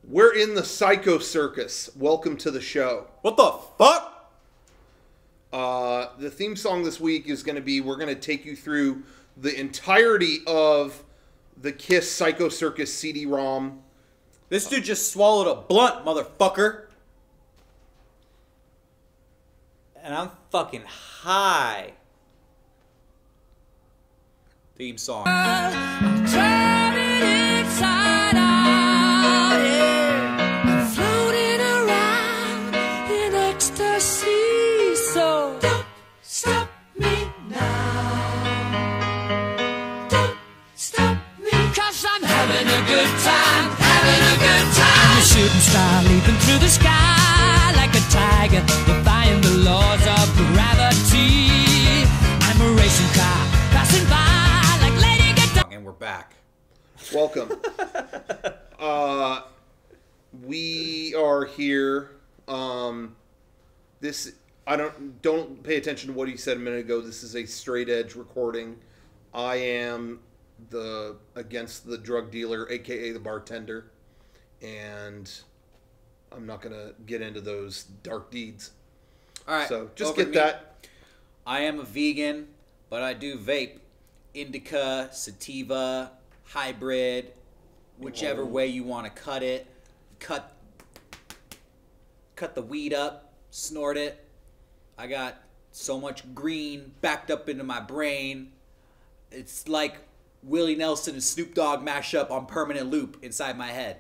We're in the Psycho Circus. Welcome to the show. What the fuck? The theme song this week is going to be, we're going to take you through the entirety of the Kiss Psycho Circus CD-ROM. This dude just swallowed a blunt, motherfucker. And I'm fucking high. Theme song. I'm turning inside out, yeah. I'm floating around in ecstasy, so don't stop me now. Don't stop me, 'cause I'm having a good time, having a good time. A shooting star leaping through the sky like a tiger, defying the laws of gravity. I'm a racing car passing by. And we're back. Welcome. We are here. Don't pay attention to what he said a minute ago. This is a straight edge recording. I am against the drug dealer, aka the bartender, and I'm not gonna get into those dark deeds. All right. So just get that. I am a vegan, but I do vape. Indica, sativa, hybrid, whichever way you want to cut it. Cut the weed up, snort it. I got so much green backed up into my brain. It's like Willie Nelson and Snoop Dogg mashup on permanent loop inside my head.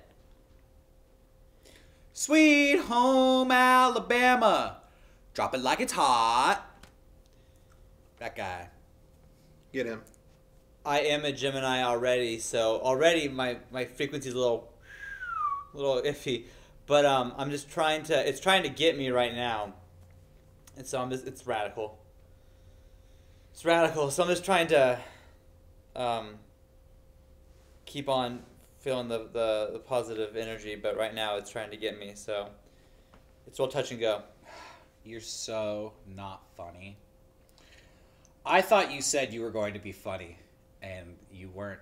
Sweet home Alabama. Drop it like it's hot. That guy. Get him. I am a Gemini already, so already my frequency's a little iffy, but I'm just it's trying to get me right now, and so it's radical. It's radical, so I'm just trying to keep on feeling the positive energy, but right now it's trying to get me, so it's all touch and go. You're so not funny. I thought you said you were going to be funny, and you weren't.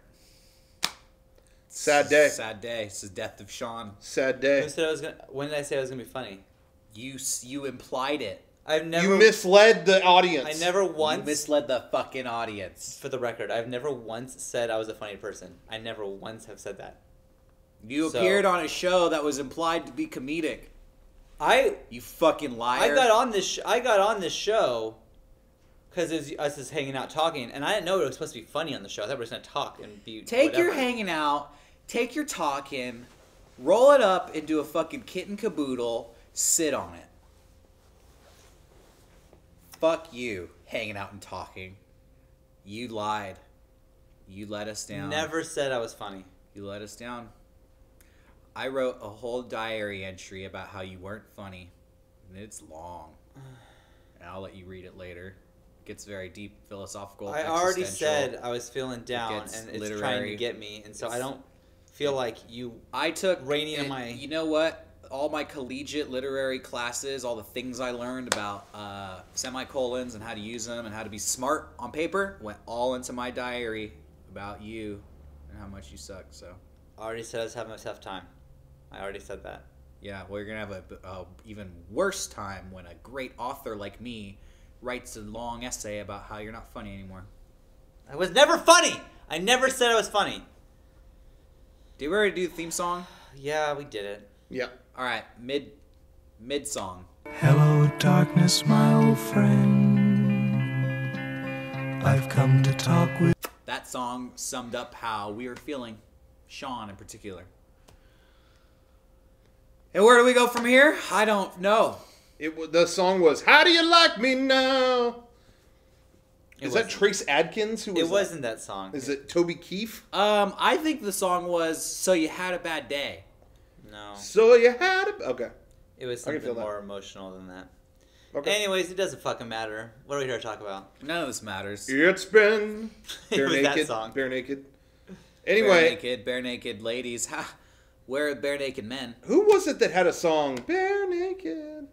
Sad day. Sad day. It's the death of Sean. Sad day. When did I say I was gonna be funny? You implied it. You misled the audience. I never once. You misled the fucking audience. For the record, I've never once said I was a funny person. I never once have said that. You appeared on a show that was implied to be comedic. You fucking liar. I got on this show because it was us just hanging out talking, and I didn't know it was supposed to be funny on the show. I thought we were just gonna talk and be. Take whatever. your hanging out, take your talking, roll it up into a fucking kitten caboodle, sit on it. Fuck you, hanging out and talking. You lied. You let us down. Never said I was funny. You let us down. I wrote a whole diary entry about how you weren't funny, and it's long. And I'll let you read it later. It gets very deep, philosophical. I already said I was feeling down, and it's literary. trying to get me, and so I don't feel like you. I took reining in my. You know what? All my collegiate literary classes, all the things I learned about semicolons and how to use them and how to be smart on paper, went all into my diary about you and how much you suck. So I already said I was having a tough time. I already said that. Yeah, well, you're gonna have a even worse time when a great author like me writes a long essay about how you're not funny anymore. I was never funny. I never said I was funny. Did we already do the theme song? Yeah, we did it. Yeah. All right, mid song. Hello, darkness, my old friend. I've come to talk with. That song summed up how we were feeling, Sean in particular. And where do we go from here? I don't know. The song was "How Do You Like Me Now?" Is that Trace Adkins? Who was it wasn't that song. Is it Toby Keith? I think the song was "So You Had a Bad Day." No. So you had a... Okay. It was something more emotional than that. Okay. Anyways, it doesn't fucking matter. What are we here to talk about? None of this matters. It's been bare was naked. that song. Bare naked. Anyway, bare naked ladies. Ha! Where are bare naked men? Who was it that had a song "Bare Naked"?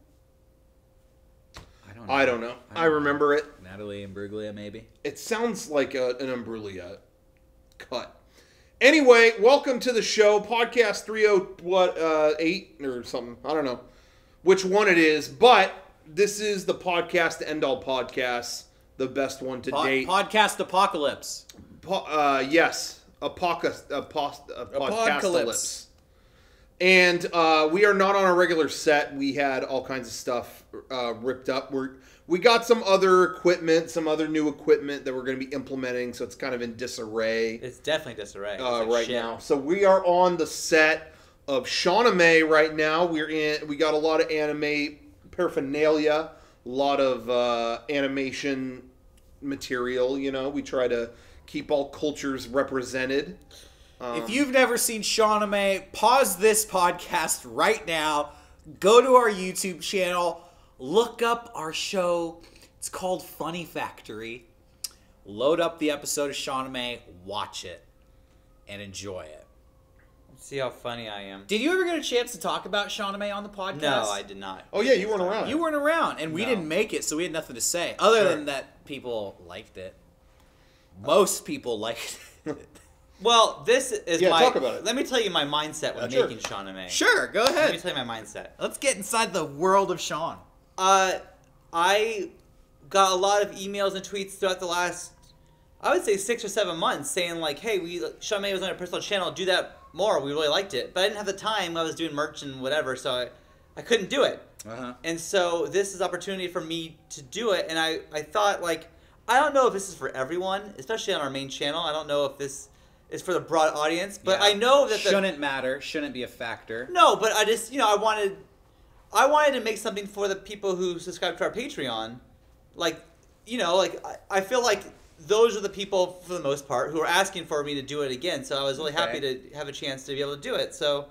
I don't know. I remember it. Natalie Imbruglia, maybe. It sounds like an Imbruglia cut. Anyway, welcome to the show, podcast 308 or something. I don't know which one it is, but this is the podcast to end all podcasts, the best one to date. Podcast apocalypse. Yes, podcastalypse. And we are not on a regular set. We had all kinds of stuff ripped up. We got some other equipment, some other new equipment that we're going to be implementing, so it's kind of in disarray. It's definitely disarray. Right now. So we are on the set of Shawname right now. We got a lot of anime paraphernalia, a lot of animation material. You know, we try to keep all cultures represented. If you've never seen Shawname, pause this podcast right now. Go to our YouTube channel. Look up our show. It's called Funny Factory. Load up the episode of Shawname, watch it, and enjoy it. See how funny I am. Did you ever get a chance to talk about Shawname on the podcast? No, I did not. Oh, yeah, you weren't around. You weren't around, and we didn't make it, so we had nothing to say. Other than that, people liked it. Most people liked it. Well, this is talk about it. Let me tell you my mindset when making Shawname. Sure, go ahead. Let me tell you my mindset. Let's get inside the world of Sean. I got a lot of emails and tweets throughout the last, I would say 6 or 7 months saying like, hey, Shawname was on our personal channel, do that more, we really liked it. But I didn't have the time, I was doing merch and whatever, so I couldn't do it. And so this is opportunity for me to do it, and I thought like, I don't know if this is for everyone, especially on our main channel. I don't know if this is for the broad audience, but I know that shouldn't matter, shouldn't be a factor. No, but I just, I wanted to make something for the people who subscribe to our Patreon. Like, I feel like those are the people, for the most part, who are asking for me to do it again. So I was really happy to have a chance to be able to do it. So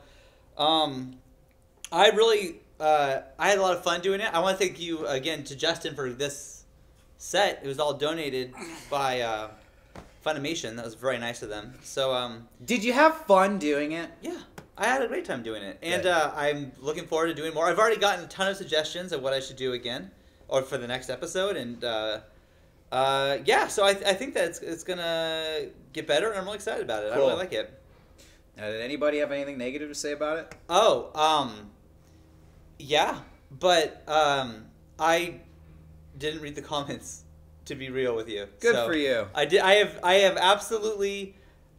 I really, I had a lot of fun doing it. I want to thank you again to Justin for this set. It was all donated by Funimation. That was very nice of them. So did you have fun doing it? Yeah. I had a great time doing it, and I'm looking forward to doing more. I've already gotten a ton of suggestions of what I should do again, or for the next episode, and so I think that it's gonna get better, and I'm really excited about it. Cool. I really like it. Did anybody have anything negative to say about it? Yeah, but I didn't read the comments, to be real with you. Good for you. I did. I have absolutely.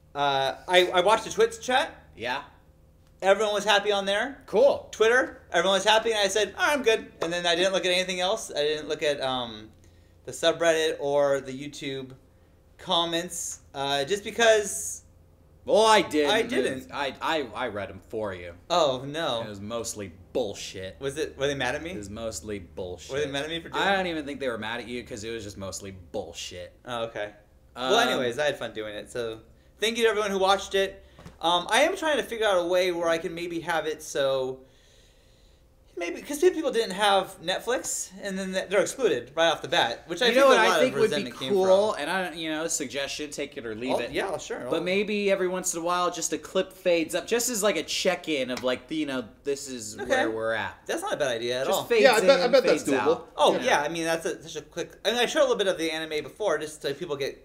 I watched the Twitch chat. Yeah. Everyone was happy on there. Cool. Twitter, everyone was happy, and I said, "Oh, I'm good." And then I didn't look at anything else. I didn't look at the subreddit or the YouTube comments, just because. Well, I did. I didn't. I read them for you. Oh no! It was mostly bullshit. Were they mad at me? It was mostly bullshit. Were they mad at me for doing I don't even think they were mad at you because it was just mostly bullshit. Oh, okay. Well, anyways, I had fun doing it. So, thank you to everyone who watched it. I am trying to figure out a way where I can maybe have it so because people didn't have Netflix and then they're excluded right off the bat, which I think would be cool. And I don't, suggestion, take it or leave it. Yeah, sure. But maybe every once in a while, just a clip fades up, just as like a check-in of like this is where we're at. That's not a bad idea at all. Fades I bet that's doable. Out. Oh yeah, I mean that's such a quick. I mean I showed a little bit of the anime before, just so people get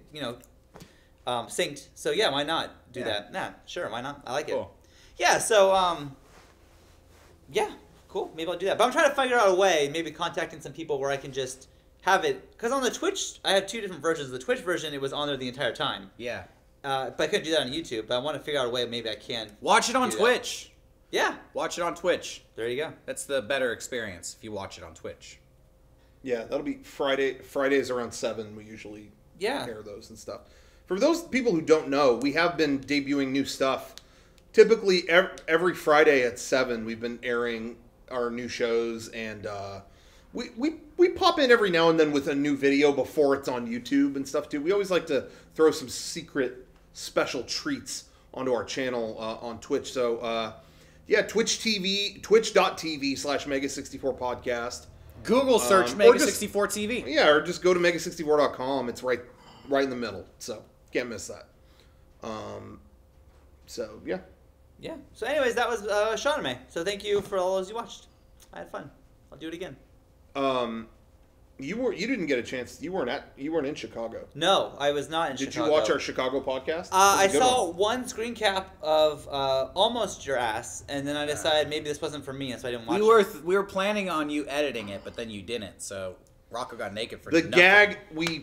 synced. So yeah, why not do that? Nah, sure, why not? I like it. Yeah, so yeah, cool. Maybe I'll do that. But I'm trying to figure out a way, maybe contacting some people where I can just have it. Because on the Twitch, I have 2 different versions. The Twitch version, it was on there the entire time. Yeah. But I couldn't do that on YouTube. But I want to figure out a way maybe I can. Watch it on Twitch. Yeah. Watch it on Twitch. There you go. That's the better experience if you watch it on Twitch. Yeah, that'll be Fridays around 7. We usually air those and stuff. For those people who don't know, we have been debuting new stuff. Typically, every Friday at 7, we've been airing our new shows, and we pop in every now and then with a new video before it's on YouTube and stuff, too. We always like to throw some secret special treats onto our channel on Twitch. So, twitch.tv/MEGA64 podcast. Google search MEGA64 TV. Yeah, or just go to MEGA64.com. It's right in the middle, so can't miss that. So, yeah. Yeah. So, anyways, that was Shawname. So, thank you for all those you watched. I had fun. I'll do it again. You didn't get a chance. You weren't in Chicago. No, I was not in Did Chicago. you watch our Chicago podcast? I saw one screen cap of Almost Your Ass, and then I decided maybe this wasn't for me, and so I didn't watch it. We were planning on you editing it, but then you didn't. So Rocco got naked for the nothing. gag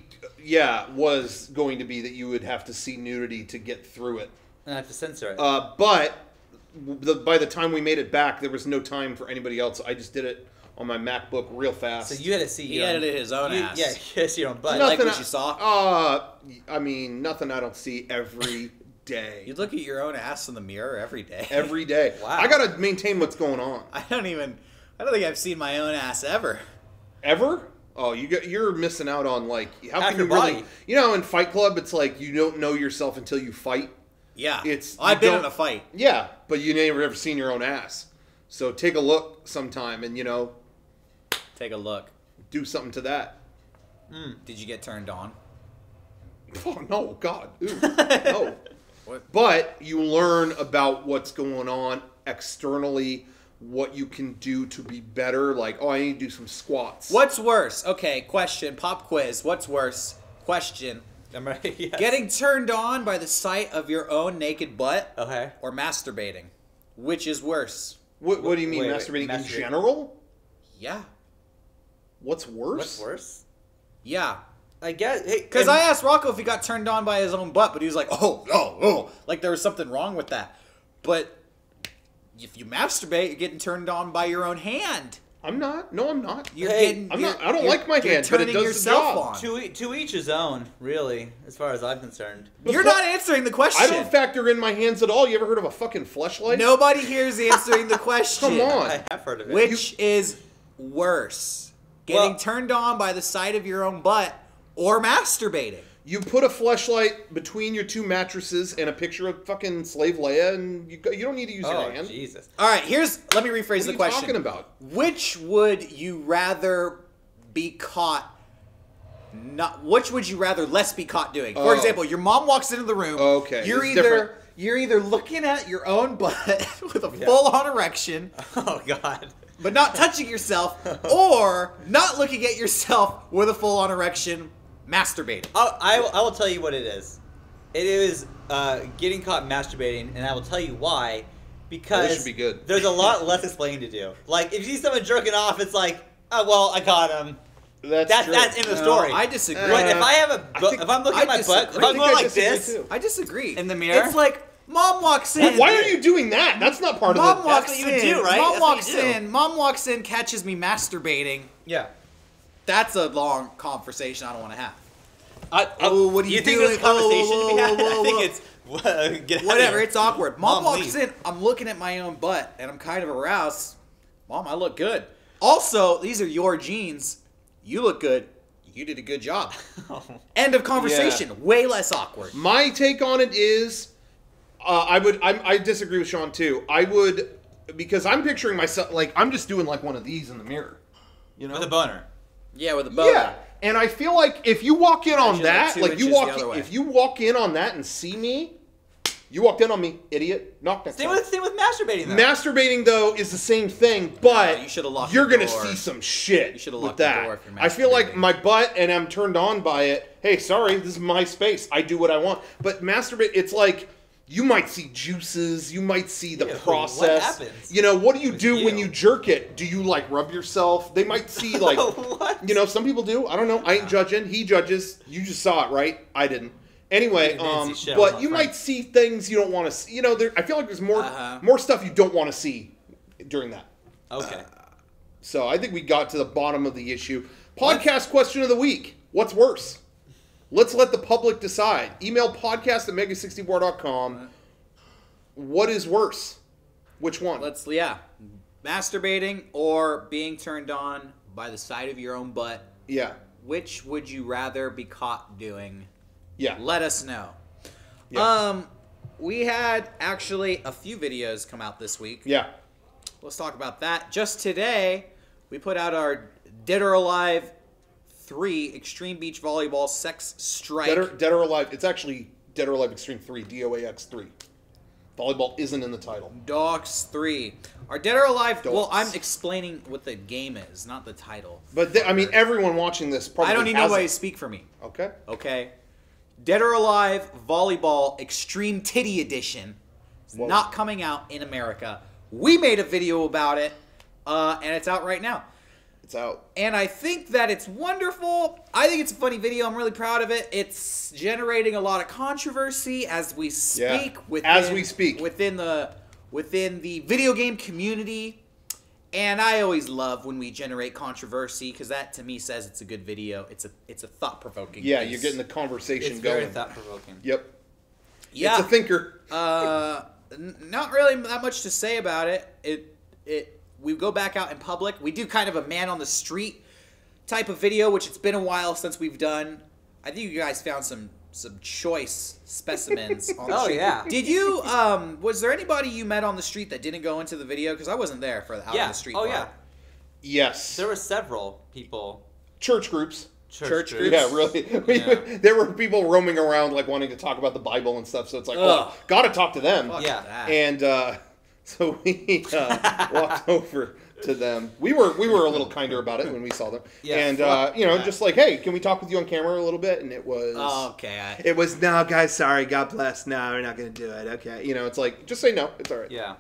was going to be that you would have to see nudity to get through it. And I have to censor it. But by the time we made it back, there was no time for anybody else. I just did it on my MacBook real fast. So you had to see He edited his own ass. Yeah, he had to see your own butt. Like what you saw? I mean, nothing I don't see every day. You look at your own ass in the mirror every day. Every day. Wow. I gotta maintain what's going on. I don't think I've seen my own ass ever. Ever? Oh, you're missing out on like how half can your you really? body. You know, in Fight Club, it's like you don't know yourself until you fight. Yeah, It's I've you been in don't- a fight. Yeah, but you never ever seen your own ass. So take a look sometime, and Take a look. do something to that. Did you get turned on? Oh no, God, Ew. No. What? But you learn about what's going on externally, what you can do to be better. Like, oh, I need to do some squats. What's worse? Okay, question. Pop quiz. What's worse? Question. Am I right? Yes. Getting turned on by the sight of your own naked butt Okay. or masturbating? Which is worse? What do you mean, Wait, masturbating in masturbate. general? Yeah. What's worse? What's worse? Yeah. I guess. Hey, Because I asked Rocco if he got turned on by his own butt, but he was like, oh. Like there was something wrong with that. But if you masturbate, you're getting turned on by your own hand. I'm not. No, I'm not. You're Hey, getting. I'm you're- not. I don't you're- like my you're hand, but it turning does the yourself job. on. to each his own, really, as far as I'm concerned. You're not answering the question. I don't factor in my hands at all. You ever heard of a fucking fleshlight? Nobody here is answering the question. Come on. I have heard of it. Which is worse? Getting Well- turned on by the sight of your own butt or masturbating? You put a fleshlight between your two mattresses and a picture of fucking Slave Leia, and you don't need to use Oh, your hand. Jesus. All right, let me rephrase What are the you question. talking about? Which would you rather be caught? Which would you rather less be caught doing? For Oh. example, your mom walks into the room. Okay, You're it's different. you're either looking at your own butt with a full-on erection, Oh, God. but not touching yourself, or not looking at yourself with a full-on erection, masturbating. I will tell you what it is. It is getting caught masturbating, and I will tell you why. Because this should be good. there's a lot less explaining to do. Like, if you see someone jerking off, it's like, oh, well, I caught him. That's true. That's in the story. I disagree. But if I have Uh, if I'm looking at my butt, if disagree. I'm going like disagree, this, too. I disagree. In the mirror? It's like mom walks in. Why are you doing that? That's not part of Mom the. walks what in. you would do, right? Mom That's what walks you do. in. Mom walks in, catches me masturbating. yeah. That's a long conversation I don't want to have. Oh, what are you think doing? there's a conversation to be had? Whoa, I think whoa. it's get out of Whatever, here. it's awkward. Mom Mom, walks leave. in. I'm looking at my own butt, and I'm kind of aroused. Mom, I look good. Also, these are your jeans. You look good. You did a good job. End of conversation. Way less awkward. My take on it is, I disagree with Sean too. I would, because I'm picturing myself like I'm just doing like one of these in the mirror, you know, With a boner. Yeah, with a bow. yeah. And I feel like if you walk in on Imagine that, like 2 like you inches the walk, other way. if you walk in on that and see me, you walked in on me, idiot. Knock that. Same with masturbating though. Masturbating though is the same thing, but you should've locked you're the gonna door. see some shit. You should've with locked the that. door if you're I feel like masturbating. my butt and I'm turned on by it. Hey, sorry, this is my space. I do what I want. But masturbate, it's like you might see juices. You might see the Ew, what process. happens You know, what do you do when you? you jerk it? Do you like rub yourself? They might see like, What? you know, some people do. I don't know. I ain't judging. He judges. You just saw it, right? I didn't. Anyway, didn't see shit. I was but not you frank. might see things you don't want to see. You know, I feel like there's more Uh-huh. more stuff you don't want to see during that. Okay. So I think we got to the bottom of the issue. Podcast question of the week. What's worse? Let's let the public decide. Email podcast at MEGA64.com. What is worse? Which one? Masturbating or being turned on by the sight of your own butt. Yeah. Which would you rather be caught doing? Yeah. Let us know. Yeah. We had actually a few videos come out this week. Yeah. Let's talk about that. Just today, we put out our Dead or Alive 3 Extreme Beach Volleyball Sex Strike. Dead or Alive. It's actually Dead or Alive Extreme 3, DOAX 3. Volleyball isn't in the title. Dogs 3. Are Dead or Alive? Well, Adults. I'm explaining what the game is, not the title. But I mean, everyone watching this probably I don't need nobody to speak for me. Okay. Okay. Dead or Alive Volleyball Extreme Titty Edition. It's Whoa. not coming out in America. We made a video about it, and it's out right now. It's out. And I think that it's wonderful. I think it's a funny video. I'm really proud of it. It's generating a lot of controversy as we speak. Within the video game community. And I always love when we generate controversy because that to me says it's a good video. It's a thought provoking. Yeah, you're getting the conversation going. Very thought provoking. Yep. Yeah. It's a thinker. Not really that much to say about it. We go back out in public. We do kind of a man on the street type of video, which it's been a while since we've done. I think you guys found some choice specimens on the street. Yeah. Did you was there anybody you met on the street that didn't go into the video? Because I wasn't there for the out on the street part. Yeah. Yes. There were several people. Church groups. Church groups. Yeah, really. Yeah. There were people roaming around like wanting to talk about the Bible and stuff. So it's like, well, gotta talk to them. Fuck Yeah. that. And so we walked over to them. We were a little kinder about it when we saw them. Yeah, and just like, hey, can we talk with you on camera a little bit? And it was okay. It was, no, guys, sorry, God bless. No, we're not going to do it. Okay. It's like, just say no. It's all right. Yeah.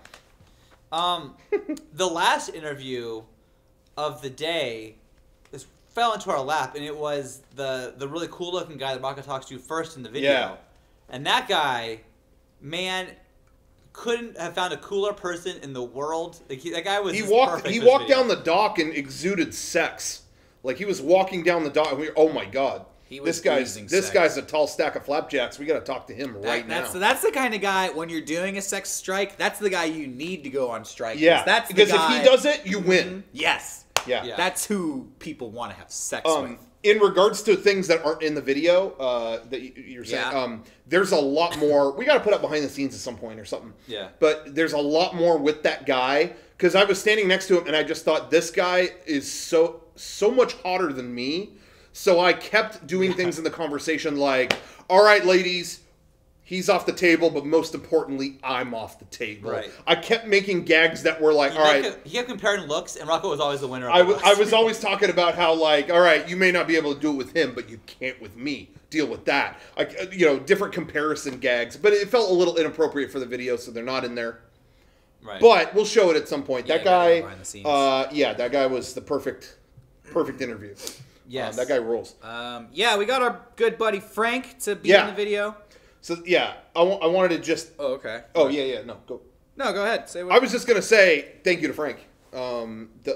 The last interview of the day fell into our lap, and it was the really cool looking guy that Rocco talks to first in the video. Yeah. And that guy, man, couldn't have found a cooler person in the world. Like that guy was. He just walked perfect he for this walked video. down the dock and exuded sex. Like he was walking down the dock and oh my God. He was This oozing guy's sex. a tall stack of flapjacks. We got to talk to him right now. That's the kind of guy when you're doing a sex strike. That's the guy you need to go on strike. Yeah, that's the because guy, if he does it, you win. Yes. Yeah. Yeah. That's who people want to have sex with. In regards to things that aren't in the video that you're saying, Yeah. there's a lot more. We got to put up behind the scenes at some point or something. Yeah. But there's a lot more with that guy because I was standing next to him and I just thought this guy is so much hotter than me. So I kept doing things in the conversation like, all right, ladies, he's off the table, but most importantly, I'm off the table. Right. I kept making gags that were like, all right. He kept comparing looks, and Rocco was always the winner. I was always talking about how, like, all right, you may not be able to do it with him, but you can't with me. Deal with that. Different comparison gags. But it felt a little inappropriate for the video, so they're not in there. Right. But we'll show it at some point. Yeah, That guy, behind the scenes. that guy was the perfect interview. Yes. That guy rules. Yeah, we got our good buddy Frank to be Yeah. in the video. So, yeah, I wanted to just... Oh, okay. Oh, yeah, no, go. No, go ahead. Say what I was just going to say thank you to Frank. That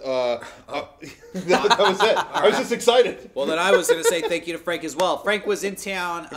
was it. I was just excited. Well, then I was going to say thank you to Frank as well. Frank was in town.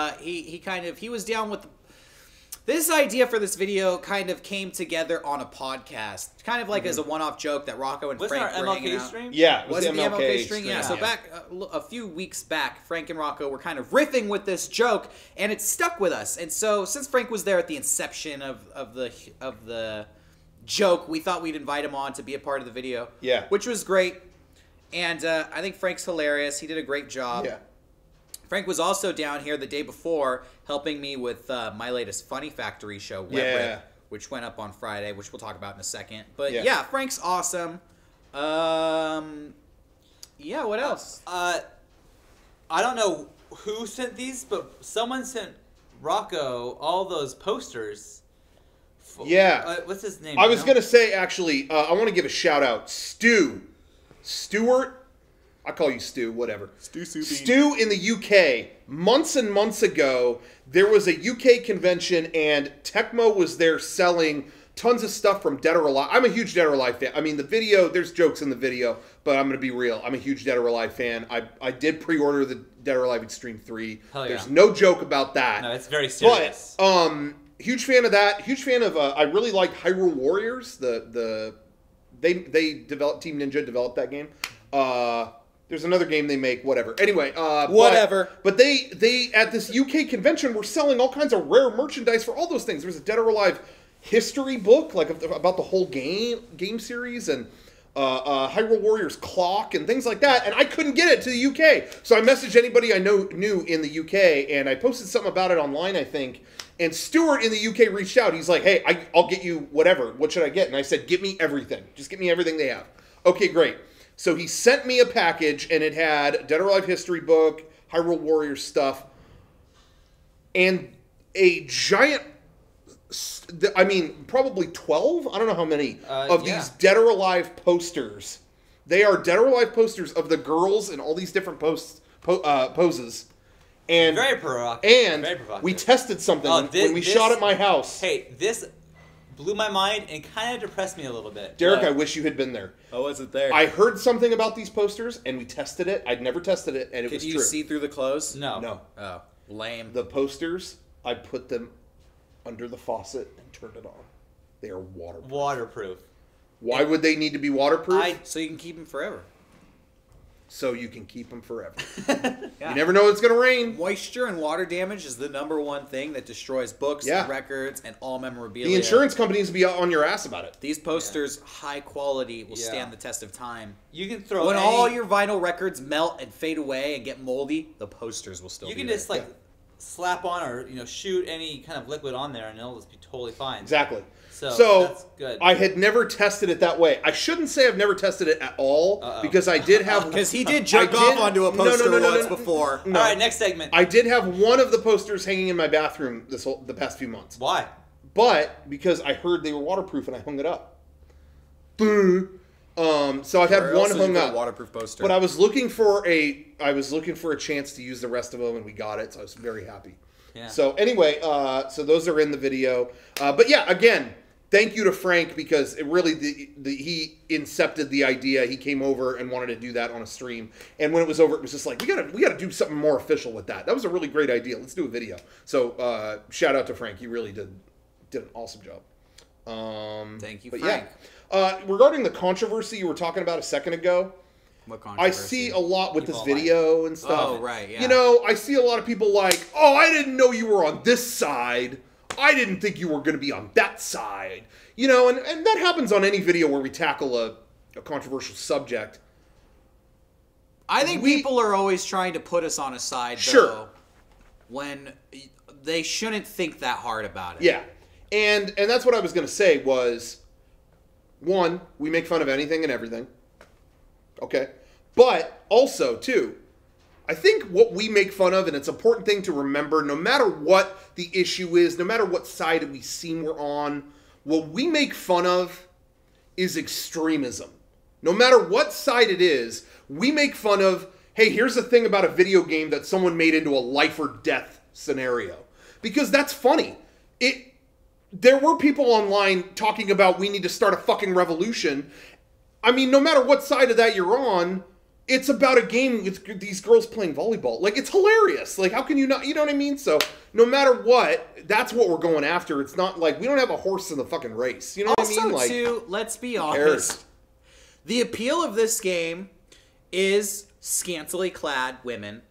He was down with this idea for this video. Kind of came together on a podcast, kind of like as a one-off joke that Rocco and Wasn't Frank our were hanging MLK out. stream? Yeah, it Was it the MLK string? stream. Yeah. So back a few weeks back, Frank and Rocco were kind of riffing with this joke, and it stuck with us. And so since Frank was there at the inception of the joke, we thought we'd invite him on to be a part of the video. Yeah. Which was great. And I think Frank's hilarious. He did a great job. Yeah. Frank was also down here the day before helping me with my latest Funny Factory show, Web Yeah. Rip, which went up on Friday, which we'll talk about in a second. But Yeah. yeah, Frank's awesome. Yeah, what else? I don't know who sent these, but someone sent Rocco all those posters. Yeah. What's his name? I was you know? going to say, actually, I want to give a shout out. Stewart. I call you Stu, whatever. Stu in the UK. Months and months ago, there was a UK convention, and Tecmo was there selling tons of stuff from Dead or Alive. I'm a huge Dead or Alive fan. I mean, the video, there's jokes in the video, but I'm going to be real. I'm a huge Dead or Alive fan. I did pre-order the Dead or Alive Extreme 3. Hell yeah. There's no joke about that. No, it's very serious. But, huge fan of that. Huge fan of, I really like Hyrule Warriors. They developed, Team Ninja developed that game. There's another game they make, whatever. Anyway, Whatever. But they at this UK convention were selling all kinds of rare merchandise for all those things. There's a Dead or Alive history book, like about the whole game series, and Hyrule Warriors clock and things like that, and I couldn't get it to the UK. So I messaged anybody I knew in the UK, and I posted something about it online, I think. And Stuart in the UK reached out. He's like, "Hey, I'll get you whatever. What should I get?" And I said, "Get me everything. Just get me everything they have." Okay, great. So he sent me a package, and it had Dead or Alive history book, Hyrule Warriors stuff, and a giant, I mean, probably 12? I don't know how many, of these Dead or Alive posters. They are Dead or Alive posters of the girls in all these different poses. And, very provocative. And very provocative. We tested something when we shot at my house. Hey, this blew my mind and kind of depressed me a little bit. Derek, I wish you had been there. I wasn't there. I heard something about these posters, and we tested it. I'd never tested it, and it was true. Could you see through the clothes? No. Oh, lame. The posters, I put them under the faucet and turned it on. They are waterproof. Waterproof. Why would they need to be waterproof? So you can keep them forever. So you can keep them forever. Yeah. You never know it's going to rain. Moisture and water damage is the #1 thing that destroys books, records, and all memorabilia. The insurance companies be on your ass about it. These posters, high quality, will stand the test of time. You can throw when all your vinyl records melt and fade away and get moldy, the posters will still be there. You can just slap on or shoot any kind of liquid on there and it'll just be totally fine. Exactly. So that's good. I had never tested it that way. I shouldn't say I've never tested it at all because I did have because he did jerk off onto a poster once before. No. All right, next segment. I did have one of the posters hanging in my bathroom the past few months. Why? But because I heard they were waterproof and I hung it up. So I've had one hung up. Waterproof poster. But I was looking for a chance to use the rest of them, and we got it. So I was very happy. Yeah. So anyway, so those are in the video. But yeah, again, thank you to Frank because it really he incepted the idea. He came over and wanted to do that on a stream, and when it was over, it was just like we gotta do something more official with that. That was a really great idea. Let's do a video. So shout out to Frank. He really did an awesome job. Thank you, but Frank. Yeah, regarding the controversy you were talking about a second ago. What controversy? I see a lot with this video and stuff. Oh, right, yeah. I see a lot of people like, oh, I didn't know you were on this side. I didn't think you were going to be on that side. And that happens on any video where we tackle a controversial subject. I think people are always trying to put us on a side, though, sure, when they shouldn't think that hard about it. Yeah. And that's what I was going to say was, one, we make fun of anything and everything. Okay. But also, too, I think what we make fun of, and it's an important thing to remember, no matter what the issue is, no matter what side we seem we're on, what we make fun of is extremism. No matter what side it is, we make fun of, hey, here's the thing about a video game that someone made into a life or death scenario. Because that's funny. There were people online talking about we need to start a fucking revolution. I mean, no matter what side of that you're on, it's about a game with these girls playing volleyball. Like, it's hilarious. Like, how can you not, you know what I mean? So, no matter what, that's what we're going after. It's not like, we don't have a horse in the fucking race. You know what I mean? Also, too, let's be honest. The appeal of this game is scantily clad women.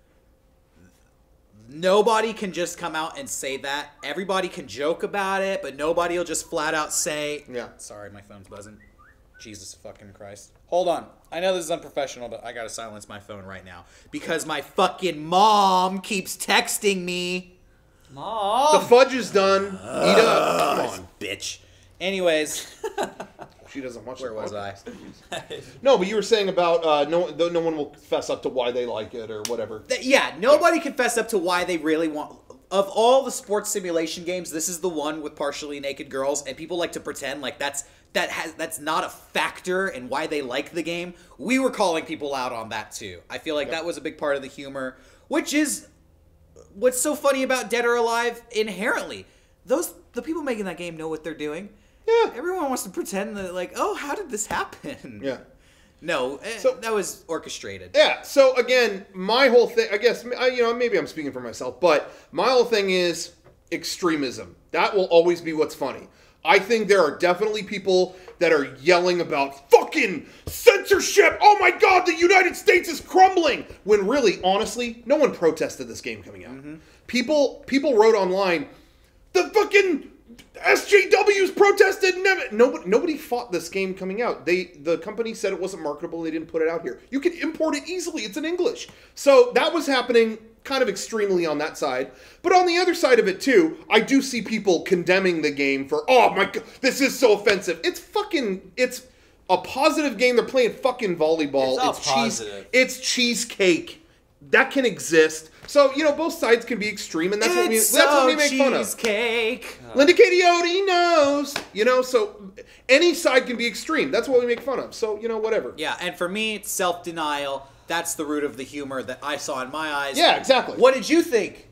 Nobody can just come out and say that. Everybody can joke about it, but nobody will just flat out say, yeah. Sorry, my phone's buzzing. Jesus fucking Christ. Hold on. I know this is unprofessional, but I gotta silence my phone right now. Because my fucking mom keeps texting me. Mom! The fudge is done. Eat up. Come on. Bitch. Anyways. She doesn't watch. Where was I? No, but you were saying about no one will fess up to why they like it or whatever. Nobody can fess up to why they really want. Of all the sports simulation games, this is the one with partially naked girls, and people like to pretend like that's not a factor in why they like the game. We were calling people out on that too. I feel like that was a big part of the humor, which is what's so funny about Dead or Alive inherently. The people making that game know what they're doing. Yeah. Everyone wants to pretend that, like, oh, how did this happen? Yeah. No, that was orchestrated. Yeah. So again, my whole thing, I guess, maybe I'm speaking for myself, but my whole thing is extremism. That will always be what's funny. I think there are definitely people that are yelling about fucking censorship. Oh my God, the United States is crumbling. When really, honestly, no one protested this game coming out. Mm-hmm. People wrote online, the fucking SJW's protested. Nobody fought this game coming out. The company said it wasn't marketable. They didn't put it out here. You can import it easily. It's in English. So that was happening kind of extremely on that side. But on the other side of it too, I do see people condemning the game for, oh my God, this is so offensive. It's a positive game. They're playing fucking volleyball. It's all positive. It's cheesecake. That can exist. So, both sides can be extreme, and that's what we make fun of. Cheesecake. Linda Katie knows. So any side can be extreme. That's what we make fun of. So, whatever. Yeah, and for me, it's self-denial. That's the root of the humor that I saw in my eyes. Yeah, exactly. What did you think?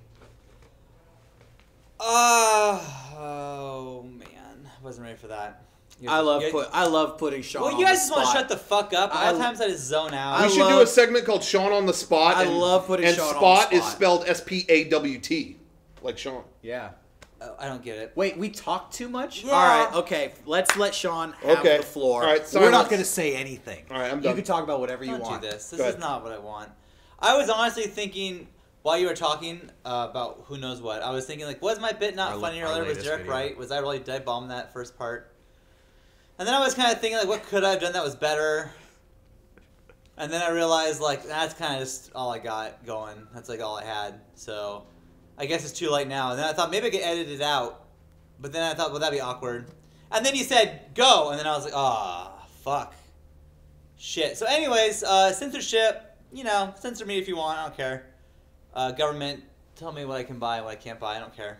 Oh, man. I wasn't ready for that. I love putting Sean on the spot. Well, you guys just want to shut the fuck up. A lot of times I just zone out. We should do a segment called Sean on the Spot. I love putting Sean on the spot. spot. And spot is spelled S-P-A-W-T, like Sean. Yeah. I don't get it. Wait, we talk too much? Yeah. All right, okay. Let's let Sean have the floor. All right, we're not going to say anything. All right, I'm done. You can talk about whatever you Don't want. do this. This is not what I want. I was honestly thinking, while you were talking about who knows what, I was thinking, was my bit not funny earlier? Was Derek right? Did I bomb that first part? And then I was kind of thinking, what could I have done that was better? And then I realized, that's kind of just all I got going. That's, all I had. So, I guess it's too late now. And then I thought maybe I could edit it out. But then I thought, well, that'd be awkward. And then you said, go! And then I was like, fuck. Shit. So anyways, censorship, censor me if you want. I don't care. Government, tell me what I can buy and what I can't buy. I don't care.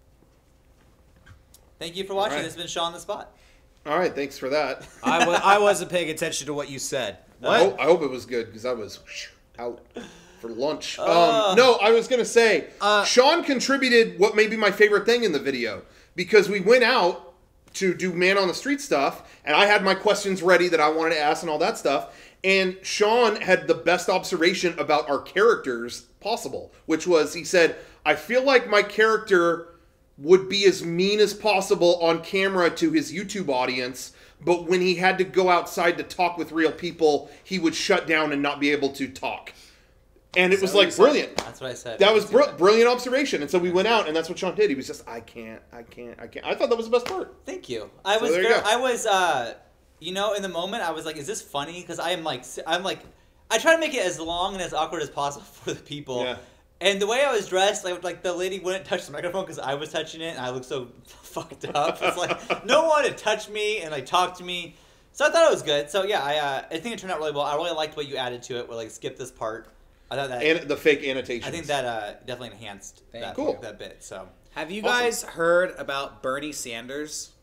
Thank you for watching. Right. This has been Sean on the Spot. All right, thanks for that. I wasn't paying attention to what you said. I hope it was good, because I was out for lunch. No, I was going to say, Sean contributed what may be my favorite thing in the video, because we went out to do man on the street stuff, and I had my questions ready that I wanted to ask and all that stuff, and Sean had the best observation about our characters possible, which was, he said, I feel like my character would be as mean as possible on camera to his YouTube audience, but when he had to go outside to talk with real people, he would shut down and not be able to talk. And it was brilliant. That's what I said. That was brilliant observation. And so we went out, and that's what Sean did. He was just, I can't. I thought that was the best part. Thank you. In the moment, I was like, is this funny? Because I try to make it as long and as awkward as possible for the people. Yeah. And the way I was dressed, the lady wouldn't touch the microphone because I was touching it, and I looked so fucked up. It's no one would touch me and talk to me. So I thought it was good. So yeah, I think it turned out really well. I really liked what you added to it. Where skip this part. I thought that And the fake annotations. I think that definitely enhanced that bit. So have you guys heard about Birdie Sanders?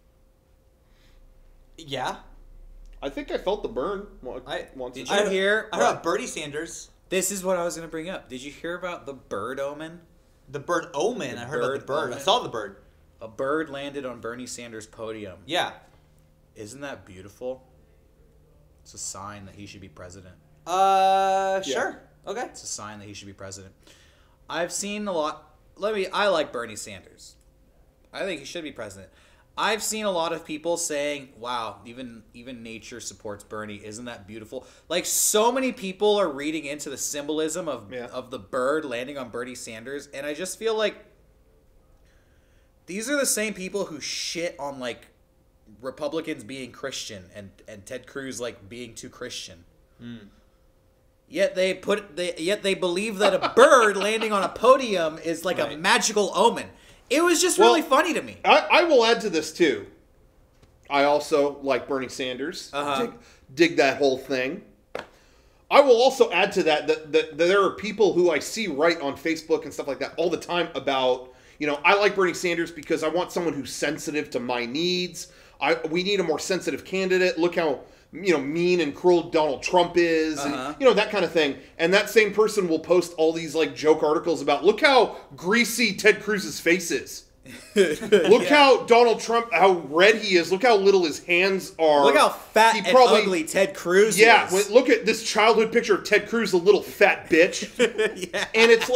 Yeah. I think I felt the burn once. Did you hear? I heard about Birdie Sanders. This is what I was going to bring up. Did you hear about the bird omen? The bird omen? I heard about the bird. Omen. I saw the bird. A bird landed on Bernie Sanders' podium. Yeah. Isn't that beautiful? It's a sign that he should be president. Sure. Okay. It's a sign that he should be president. I've seen a lot. I like Bernie Sanders. I think he should be president. I've seen a lot of people saying, wow, even nature supports Bernie. Isn't that beautiful? So many people are reading into the symbolism of the bird landing on Bernie Sanders. And I just feel like these are the same people who shit on, Republicans being Christian and Ted Cruz, being too Christian. Mm. Yet they believe that a bird landing on a podium is a magical omen. It was just really funny to me. I will add to this, too. I also like Bernie Sanders. Dig that whole thing. I will also add to that there are people who I see write on Facebook and stuff like that all the time about, I like Bernie Sanders because I want someone who's sensitive to my needs. We need a more sensitive candidate. Look how mean and cruel Donald Trump is, and, that kind of thing. And that same person will post all these joke articles about, look how greasy Ted Cruz's face is. Look how Donald Trump, how red he is. Look how little his hands are. Look how fat and ugly Ted Cruz is. Yeah, look at this childhood picture of Ted Cruz, a little fat bitch. Yeah. And it's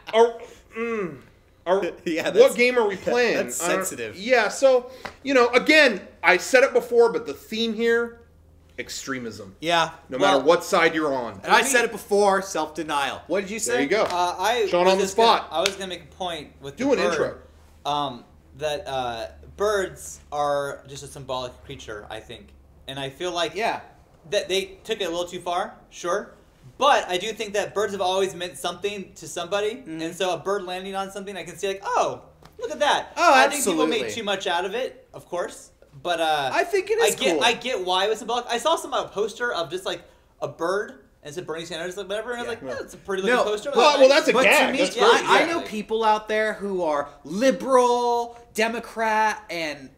what game are we playing? That's sensitive. Yeah, so, again, I said it before, but the theme here, extremism. Yeah. No matter what side you're on. And I said it before, self-denial. What did you say? There you go. Sean on the spot. I was going to make a point with Do an intro. that birds are just a symbolic creature, I think. And I feel like that they took it a little too far, sure. But I do think that birds have always meant something to somebody. And so a bird landing on something, I can see like, oh, look at that. Oh, I absolutely. think people made too much out of it, of course. But I think it is cool. I get why it was symbolic. I saw a poster of just like a bird and said Bernie Sanders, like whatever, and I was like, that's a pretty looking poster. Well, that's a But gag. to me, That's very I gag. know people out there who are liberal, Democrat, and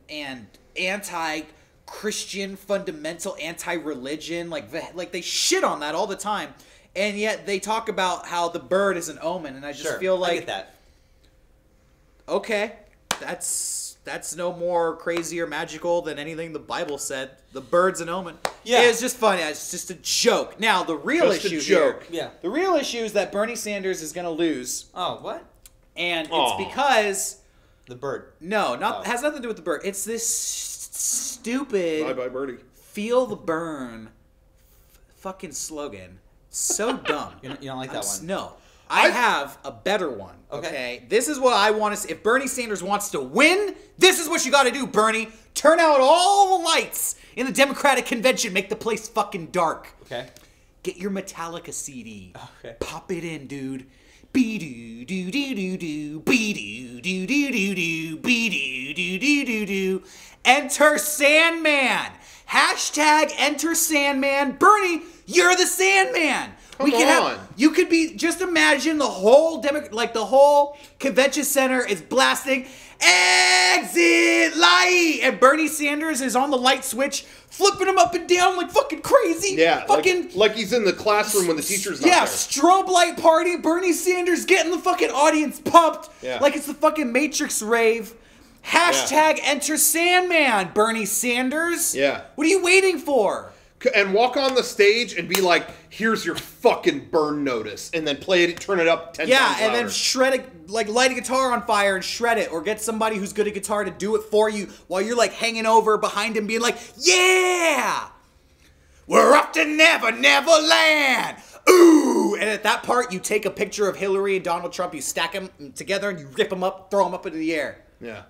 anti-Christian, fundamental, anti-religion. Like they shit on that all the time, and yet they talk about how the bird is an omen, and I just feel like I get that. Okay, that's no more crazy or magical than anything the Bible said. The bird's an omen. Yeah. It's just funny. It's just a joke. Now, the real Just a issue joke. here, Yeah. the real issue is that Bernie Sanders is going to lose. Oh, what? And Aw. it's because, The bird. has nothing to do with the bird. It's this stupid Bye-bye, Birdie. feel the burn fucking slogan. So dumb. You don't like that one? No. I have a better one. Okay. This is what I want to see. If Bernie Sanders wants to win, this is what you got to do, Bernie. Turn out all the lights in the Democratic convention. Make the place fucking dark. Okay. Get your Metallica CD. Okay. Pop it in, dude. Be-doo-doo-doo-doo-doo. Be-doo-doo-doo-doo-doo. Be-doo-doo-doo-doo-doo. Enter Sandman. Hashtag enter Sandman. Bernie, you're the Sandman. Come on. You could be, just imagine the whole the whole convention center is blasting exit light, and Bernie Sanders is on the light switch, flipping them up and down like fucking crazy. Yeah, fucking like he's in the classroom when the teacher's not yeah, there. strobe light party. Bernie Sanders getting the fucking audience pumped like it's the fucking Matrix rave. Hashtag enter Sandman, Bernie Sanders. Yeah. What are you waiting for? And walk on the stage and be like, here's your fucking burn notice. And then play it, turn it up 10 times Yeah, and louder. then shred it, like light a guitar on fire and shred it, or get somebody who's good at guitar to do it for you while you're like hanging over behind him being like, yeah, we're up to Never Land. Ooh, and at that part you take a picture of Hillary and Donald Trump, you stack them together and you rip them up, throw them up into the air. Yeah.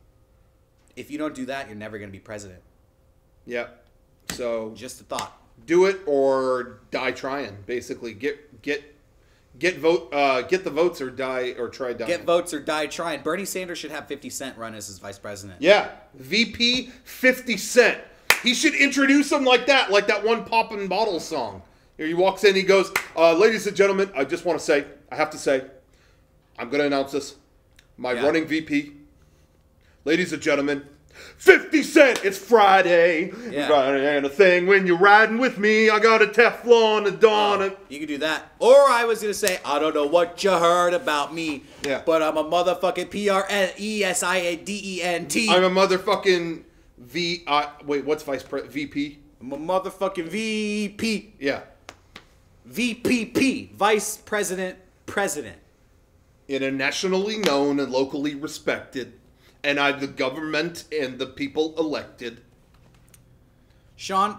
If you don't do that, you're never going to be president. Yeah. So Just a thought. do it or die trying. Basically, get the votes or die or try dying. Get votes or die trying. Bernie Sanders should have 50 Cent run as his vice president. Yeah, VP 50 Cent. He should introduce him like that one Poppin' Bottle song. Here he walks in, he goes, "Ladies and gentlemen, I have to say, I'm going to announce this. My running VP. Ladies and gentlemen, 50 Cent, it's Friday. Yeah. Friday ain't a thing when you're riding with me. I got a Teflon, a Dawn. You could do that. Or I was going to say, I don't know what you heard about me, but I'm a motherfucking President. I'm a motherfucking what's VP? I'm a motherfucking VP. Yeah. VPP. Vice President. In a nationally known and locally respected, and I'm the government and the people elected. Sean?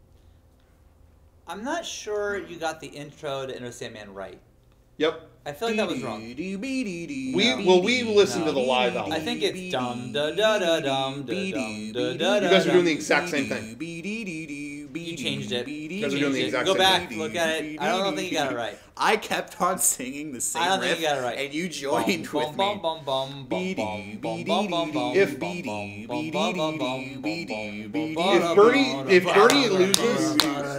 I'm not sure you got the intro to Enter Sandman right. Yep. I feel like that was wrong. We listened to the live album. I think it's dum da da da dum da dum da da. You guys are doing the exact same thing. You changed it. You guys are doing the exact Go same back, thing. look at it. I don't think you got it right. I kept on singing the same I don't riff, think you got it right. and you joined with me. If Bernie loses,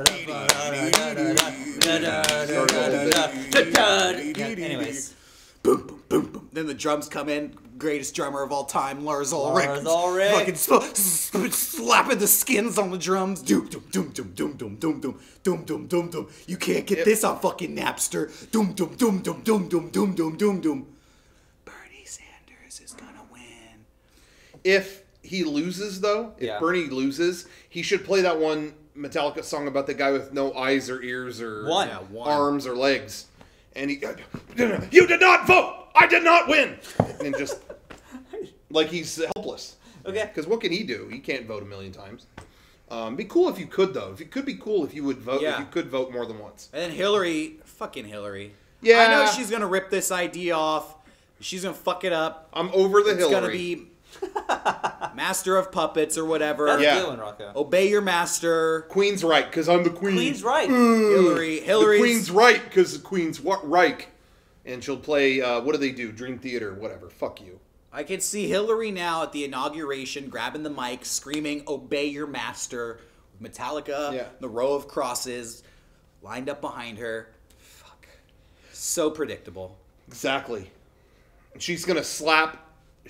anyways, Boom, boom, boom, boom. Then the drums come in. Greatest drummer of all time, Lars Ulrich. Fucking slapping the skins on the drums. Doom, doom, doom, doom, doom, doom, doom, doom, doom, doom, doom, doom. You can't get this on fucking Napster. Doom, doom, doom, doom, doom, doom, doom, doom, doom, doom. Bernie Sanders is gonna win. if he loses, though, if Bernie loses, he should play that one Metallica song about the guy with no eyes or ears or arms or legs. And he, you did not vote! I did not win! And just, like he's helpless. Okay. Because what can he do? He can't vote a million times. Be cool if you could, though. It could be cool if you would vote. If you could vote more than once. And then Hillary, fucking Hillary. Yeah. I know she's gonna rip this idea off. She's gonna fuck it up. I'm over the Hillary. It's gonna be Master of puppets or whatever. That's Yeah. a good one, Rocco. Obey your master. Queen's right, because I'm the queen. Queen's right. Hillary's The Queen's right, because the Queen's Reich. And she'll play, what do they do? Dream Theater, whatever. Fuck you. I can see Hillary now at the inauguration grabbing the mic, screaming, "Obey your master," with Metallica, Yeah. the row of crosses, lined up behind her. Fuck. So predictable. Exactly. She's gonna slap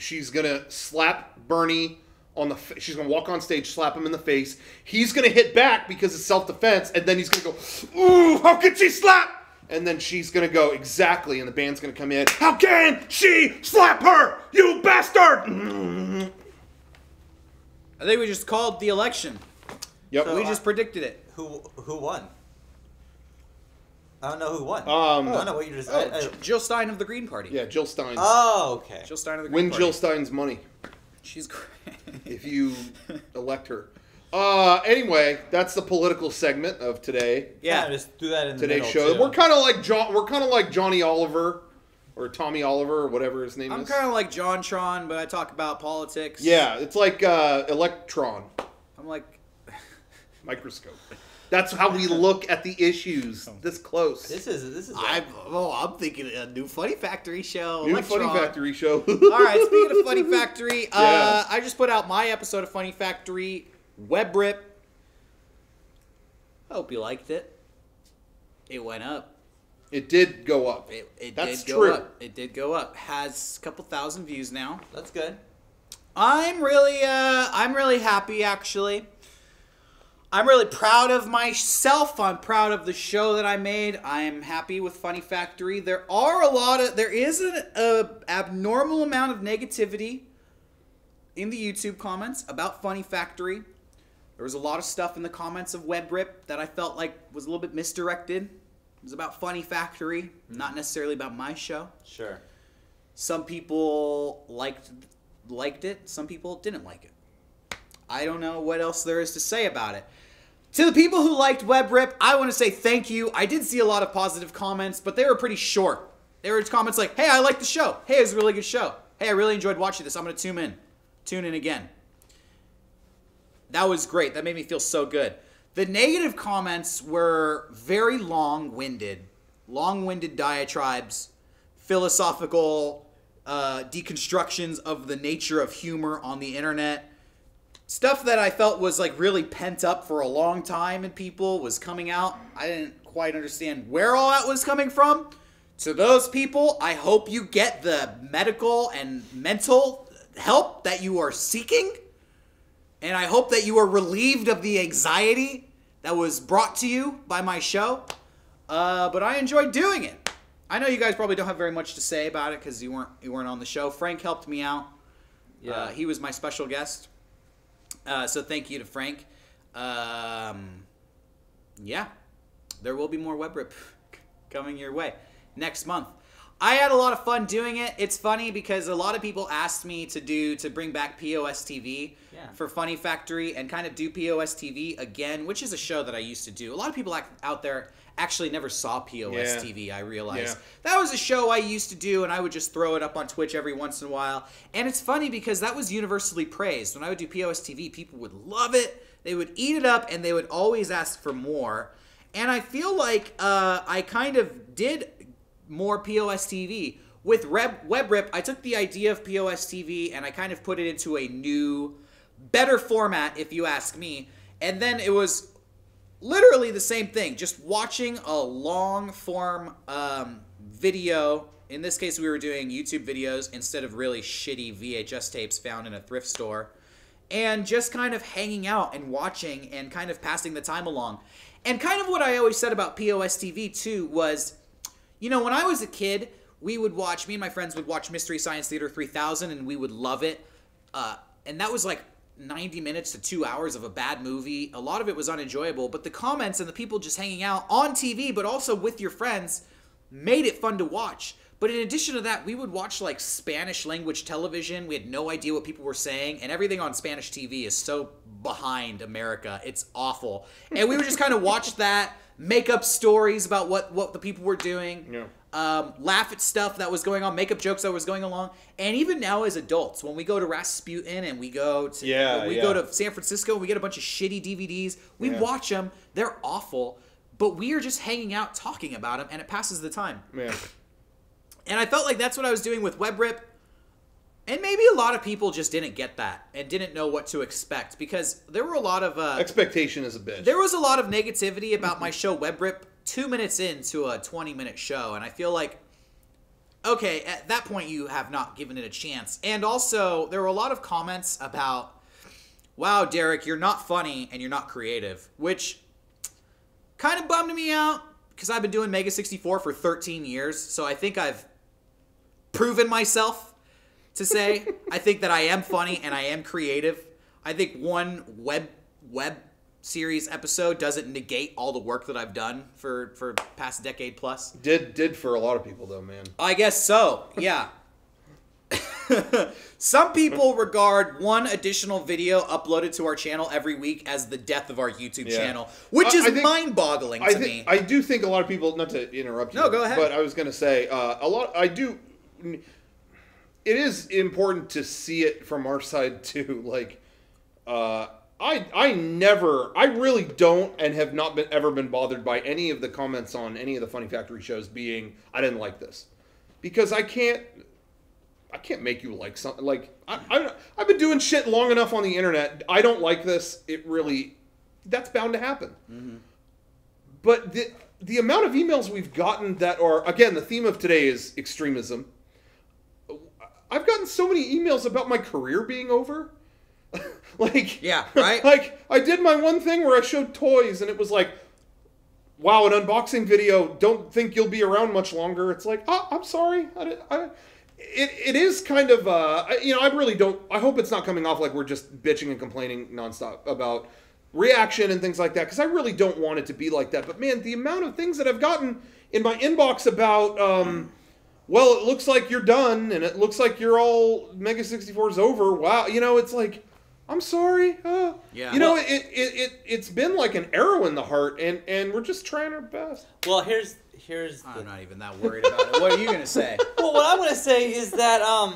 Bernie on the. She's gonna walk on stage, slap him in the face. He's gonna hit back because it's self-defense, and then he's gonna go, "Ooh, how could she slap?" And then she's gonna go, "Exactly," and the band's gonna come in. "How can she slap her, you bastard?" I think we just called the election. Yep. We just predicted it. Who won? I don't know who won. Oh, I don't know what you just. Jill Stein of the Green Party. Yeah, Jill Stein. Oh, okay. Jill Stein of the Green Win Party. Jill Stein's money She's great. if you elect her. Anyway, that's the political segment of today. Yeah. Just do that in the Today's middle, show. too. We're kind of like Johnny Oliver or Tommy Oliver or whatever his name I'm is. kind of like John Tron, but I talk about politics. Yeah, it's like Electron I'm like, microscope. That's how we look at the issues this close. This is. I'm thinking a new Funny Factory show. New Electron. Funny Factory show. All right, speaking of Funny Factory, Yeah. I just put out my episode of Funny Factory, Web Rip. I hope you liked it. It went up. It did go up. It That's did go true. up. It did go up. Has a couple thousand views now. That's good. I'm really happy actually. I'm really proud of myself. I'm proud of the show that I made. I am happy with Funny Factory. There is an abnormal amount of negativity in the YouTube comments about Funny Factory. There was a lot of stuff in the comments of Web Rip that I felt like was a little bit misdirected. It was about Funny Factory, not necessarily about my show. Sure. Some people liked it. Some people didn't like it. I don't know what else there is to say about it. To the people who liked Web Rip, I want to say thank you. I did see a lot of positive comments, but they were pretty short. They were comments like, "Hey, I like the show. Hey, it was a really good show. Hey, I really enjoyed watching this. I'm going to tune in again." That was great. That made me feel so good. The negative comments were very long-winded diatribes, philosophical deconstructions of the nature of humor on the internet. Stuff that I felt was like really pent up for a long time and people was coming out. I didn't quite understand where all that was coming from. To those people, I hope you get the medical and mental help that you are seeking. And I hope that you are relieved of the anxiety that was brought to you by my show. But I enjoyed doing it. I know you guys probably don't have very much to say about it because you weren't on the show. Frank helped me out. Yeah. He was my special guest. So thank you to Frank. Yeah, there will be more Web Rip coming your way next month. I had a lot of fun doing it. It's funny because a lot of people asked me to bring back POS TV for Funny Factory and kind of do POS TV again, which is a show that I used to do. A lot of people out there actually never saw POS TV, I realized. That was a show I used to do, and I would just throw it up on Twitch every once in a while. And it's funny because that was universally praised. When I would do POS TV, people would love it, they would eat it up, and they would always ask for more. And I feel like I kind of did more POS TV. With Web Rip, I took the idea of POS TV, and I kind of put it into a new, better format, if you ask me. And then it was literally the same thing, just watching a long-form video. In this case, we were doing YouTube videos instead of really shitty VHS tapes found in a thrift store. And just kind of hanging out and watching and kind of passing the time along. And kind of what I always said about POS TV, too, was, you know, when I was a kid, me and my friends would watch Mystery Science Theater 3000, and we would love it. And that was like 90 minutes to 2 hours of a bad movie. A lot of it was unenjoyable, but the comments and the people just hanging out on TV, but also with your friends, made it fun to watch. But in addition to that, we would watch like Spanish language television. We had no idea what people were saying, and everything on Spanish TV is so behind America. It's awful. And we would just kind of watch that, make up stories about what the people were doing. Yeah. laugh at stuff that was going on, make up jokes that was going along, and even now as adults, when we go to Rasputin and we go to go to San Francisco, we get a bunch of shitty DVDs. We watch them; they're awful, but we are just hanging out talking about them, and it passes the time. Yeah. And I felt like that's what I was doing with WebRip. And maybe a lot of people just didn't get that and didn't know what to expect, because there were a lot of... expectation is a bitch. There was a lot of negativity about my show WebRip 2 minutes into a 20-minute show, and I feel like, okay, at that point you have not given it a chance. And also, there were a lot of comments about, wow, Derek, you're not funny and you're not creative, which kind of bummed me out, because I've been doing MEGA64 for 13 years, so I think I've proven myself to say. I think that I am funny and I am creative. I think one web series episode doesn't negate all the work that I've done for past decade plus. Did for a lot of people though, man. I guess so. Yeah. Some people regard one additional video uploaded to our channel every week as the death of our YouTube channel, which is mind-boggling to me. I do think a lot of people, not to interrupt you. No, go ahead. But I was going to say, it is important to see it from our side too. Like, I really don't and have not ever been bothered by any of the comments on any of the Funny Factory shows being, I didn't like this. Because I can't make you like something. Like, I've been doing shit long enough on the internet. I don't like this. That's bound to happen. Mm-hmm. But the amount of emails we've gotten that are, again, the theme of today is extremism. I've gotten so many emails about my career being over. Like, yeah, right? Like, I did my one thing where I showed toys, and it was like, wow, an unboxing video, don't think you'll be around much longer. It's like, oh, I'm sorry. It is kind of, I really don't, I hope it's not coming off like we're just bitching and complaining nonstop about reaction and things like that, because I really don't want it to be like that. But man, the amount of things that I've gotten in my inbox about, well, it looks like you're done, and it looks like you're all, MEGA64's over. Wow, it's like, I'm sorry. Yeah. It's been like an arrow in the heart, and we're just trying our best. Well, here's I'm not even that worried about it. What are you gonna say? Well, what I'm gonna say is that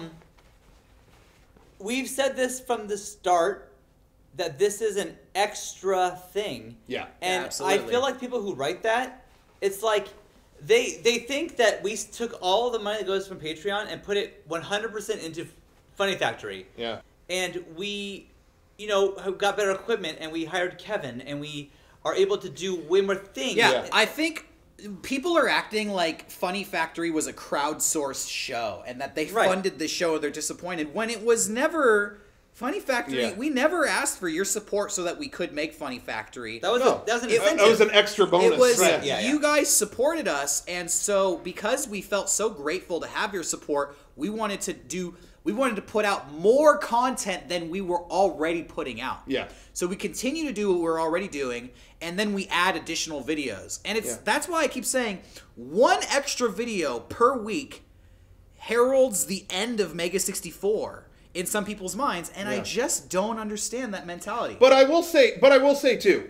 we've said this from the start, that this is an extra thing. Yeah. And absolutely. I feel like people who write that, it's like they think that we took all the money that goes from Patreon and put it 100% into Funny Factory. Yeah. And we, got better equipment, and we hired Kevin, and we are able to do way more things. Yeah, I think people are acting like Funny Factory was a crowdsourced show and that they funded the show and they're disappointed, when it was never Funny Factory. Yeah. We never asked for your support so that we could make Funny Factory. That was an incentive. That was an extra bonus. It was, right. you guys supported us, and so because we felt so grateful to have your support, we wanted to put out more content than we were already putting out. Yeah. So we continue to do what we're already doing, and then we add additional videos. And that's why I keep saying one extra video per week heralds the end of MEGA64 in some people's minds, and I just don't understand that mentality. But I will say too,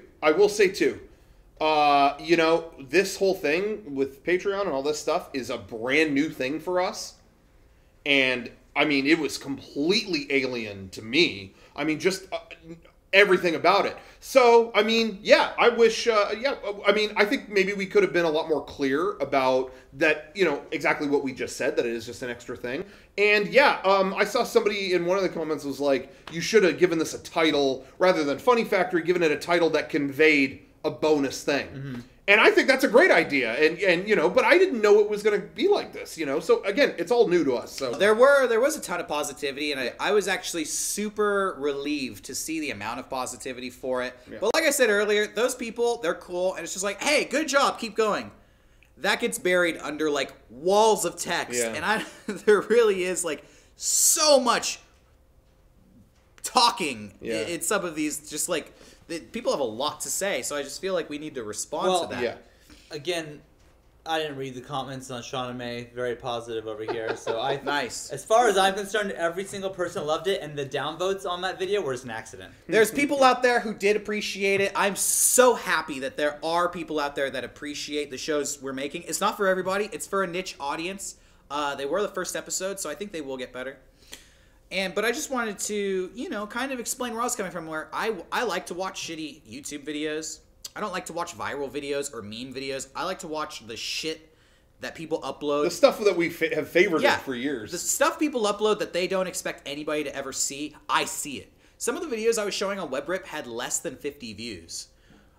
this whole thing with Patreon and all this stuff is a brand new thing for us. And I mean, it was completely alien to me. I mean, just everything about it. So, I mean, yeah, I wish, I mean, I think maybe we could have been a lot more clear about that, exactly what we just said, that it is just an extra thing. And yeah, I saw somebody in one of the comments was like, you should have given this a title, rather than Funny Factory, given it a title that conveyed a bonus thing. Mm-hmm. And I think that's a great idea, and but I didn't know it was going to be like this, So again, it's all new to us. So there was a ton of positivity, and I was actually super relieved to see the amount of positivity for it. Yeah. But like I said earlier, those people, they're cool, and it's just like, hey, good job, keep going. That gets buried under like walls of text, and there really is like so much talking in some of these, just like. People have a lot to say, so I just feel like we need to respond to that. Again, I didn't read the comments on Shauna May. Very positive over here. So I Nice. As far as I'm concerned, every single person loved it, and the downvotes on that video were just an accident. There's people out there who did appreciate it. I'm so happy that there are people out there that appreciate the shows we're making. It's not for everybody. It's for a niche audience. They were the first episode, so I think they will get better. But I just wanted to, kind of explain where I was coming from. Where I like to watch shitty YouTube videos. I don't like to watch viral videos or meme videos. I like to watch the shit that people upload. The stuff that we have favored for years. The stuff people upload that they don't expect anybody to ever see, I see it. Some of the videos I was showing on WebRip had less than 50 views,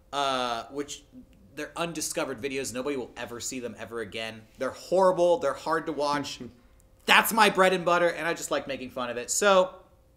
which they're undiscovered videos. Nobody will ever see them ever again. They're horrible. They're hard to watch. That's my bread and butter, and I just like making fun of it. So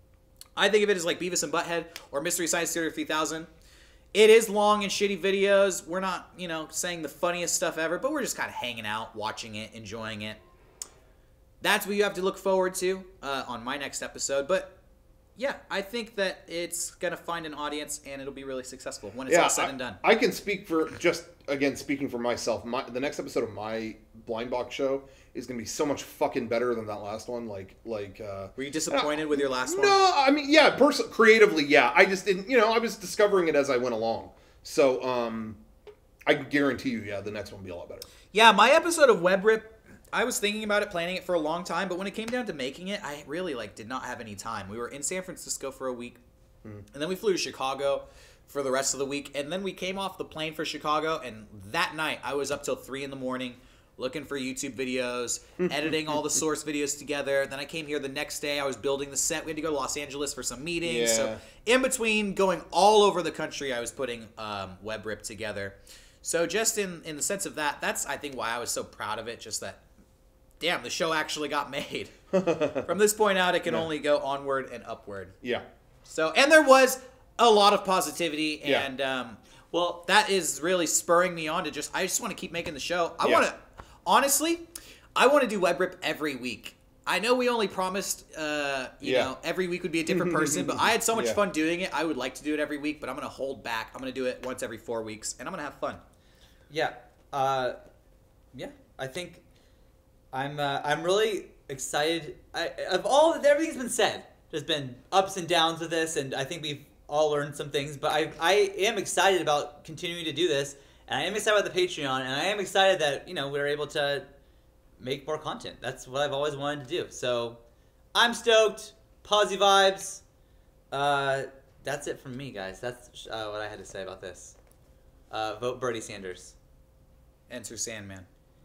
I think of it as like Beavis and Butthead or Mystery Science Theater 3000. It is long and shitty videos. We're not, saying the funniest stuff ever, but we're just kind of hanging out, watching it, enjoying it. That's what you have to look forward to on my next episode. But yeah, I think that it's going to find an audience and it'll be really successful when it's all said and done. I can speak for, speaking for myself, the next episode of my Blind Box show is going to be so much fucking better than that last one. Were you disappointed with your last one? No, I mean, yeah, creatively, yeah. I just didn't, I was discovering it as I went along. So, I can guarantee you, the next one will be a lot better. Yeah, my episode of WebRip, I was thinking about it, planning it for a long time, but when it came down to making it, I really, did not have any time. We were in San Francisco for a week, and then we flew to Chicago for the rest of the week, and then we came off the plane for Chicago, and that night, I was up till 3 in the morning, looking for YouTube videos, editing all the source videos together. Then I came here the next day. I was building the set. We had to go to Los Angeles for some meetings. Yeah. So in between going all over the country, I was putting WebRip together. So just in the sense of that, that's, I think, why I was so proud of it. Just that, damn, the show actually got made. From this point out, it can only go onward and upward. Yeah. So, and there was a lot of positivity. And, well, that is really spurring me on to I just want to keep making the show. Honestly, I want to do WebRip every week. I know we only promised, every week would be a different person, but I had so much fun doing it. I would like to do it every week, but I'm going to hold back. I'm going to do it once every 4 weeks, and I'm going to have fun. Yeah. I think I'm really excited. Everything's been said. There's been ups and downs with this, and I think we've all learned some things, but I am excited about continuing to do this. And I am excited about the Patreon, and I am excited that, we're able to make more content. That's what I've always wanted to do. So, I'm stoked. Posy vibes. That's it from me, guys. That's what I had to say about this. Vote Birdie Sanders. Enter Sandman.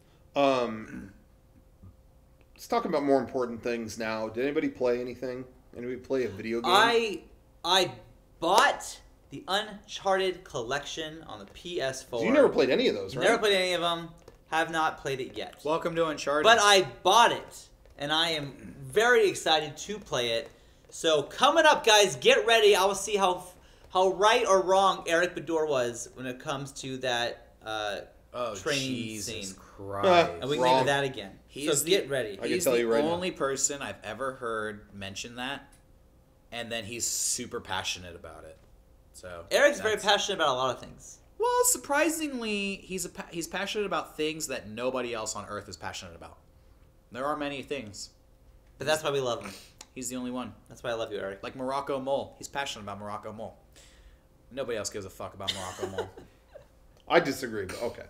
Let's talk about more important things now. Did anybody play anything? Anybody play a video game? I bought the Uncharted collection on the PS4. So you never played any of those, right? Never played any of them. Have not played it yet. Welcome to Uncharted. But I bought it, and I am very excited to play it. So coming up, guys, get ready. I will see how right or wrong Eric Bador was when it comes to that training scene. Christ. And we can get into that again. Get ready. I can tell you right now. He's the only person I've ever heard mention that, and then he's super passionate about it. So Eric's very passionate about a lot of things. Well, surprisingly, he's passionate about things that nobody else on Earth is passionate about. There are many things. But that's why we love him. He's the only one. That's why I love you, Eric. Like Morocco Mole. He's passionate about Morocco Mole. Nobody else gives a fuck about Morocco Mole. I disagree, but okay.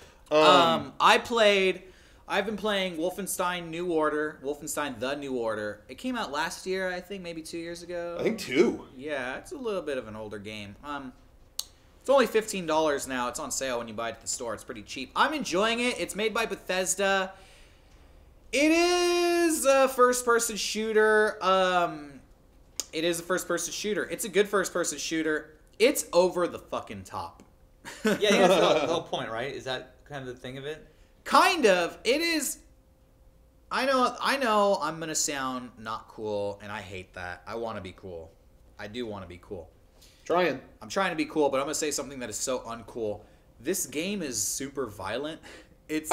I've been playing Wolfenstein New Order. Wolfenstein The New Order. It came out last year, I think, maybe 2 years ago. I think 2. Yeah, it's a little bit of an older game. It's only $15 now. It's on sale when you buy it at the store. It's pretty cheap. I'm enjoying it. It's made by Bethesda. It is a first-person shooter. It's a good first-person shooter. It's over the fucking top. Yeah, that's the whole point, right? Is that kind of the thing of it? Kind of. It is. I know I'm going to sound not cool, and I hate that. I want to be cool. I do want to be cool. I'm trying to be cool, but I'm going to say something that is so uncool. This game is super violent. It's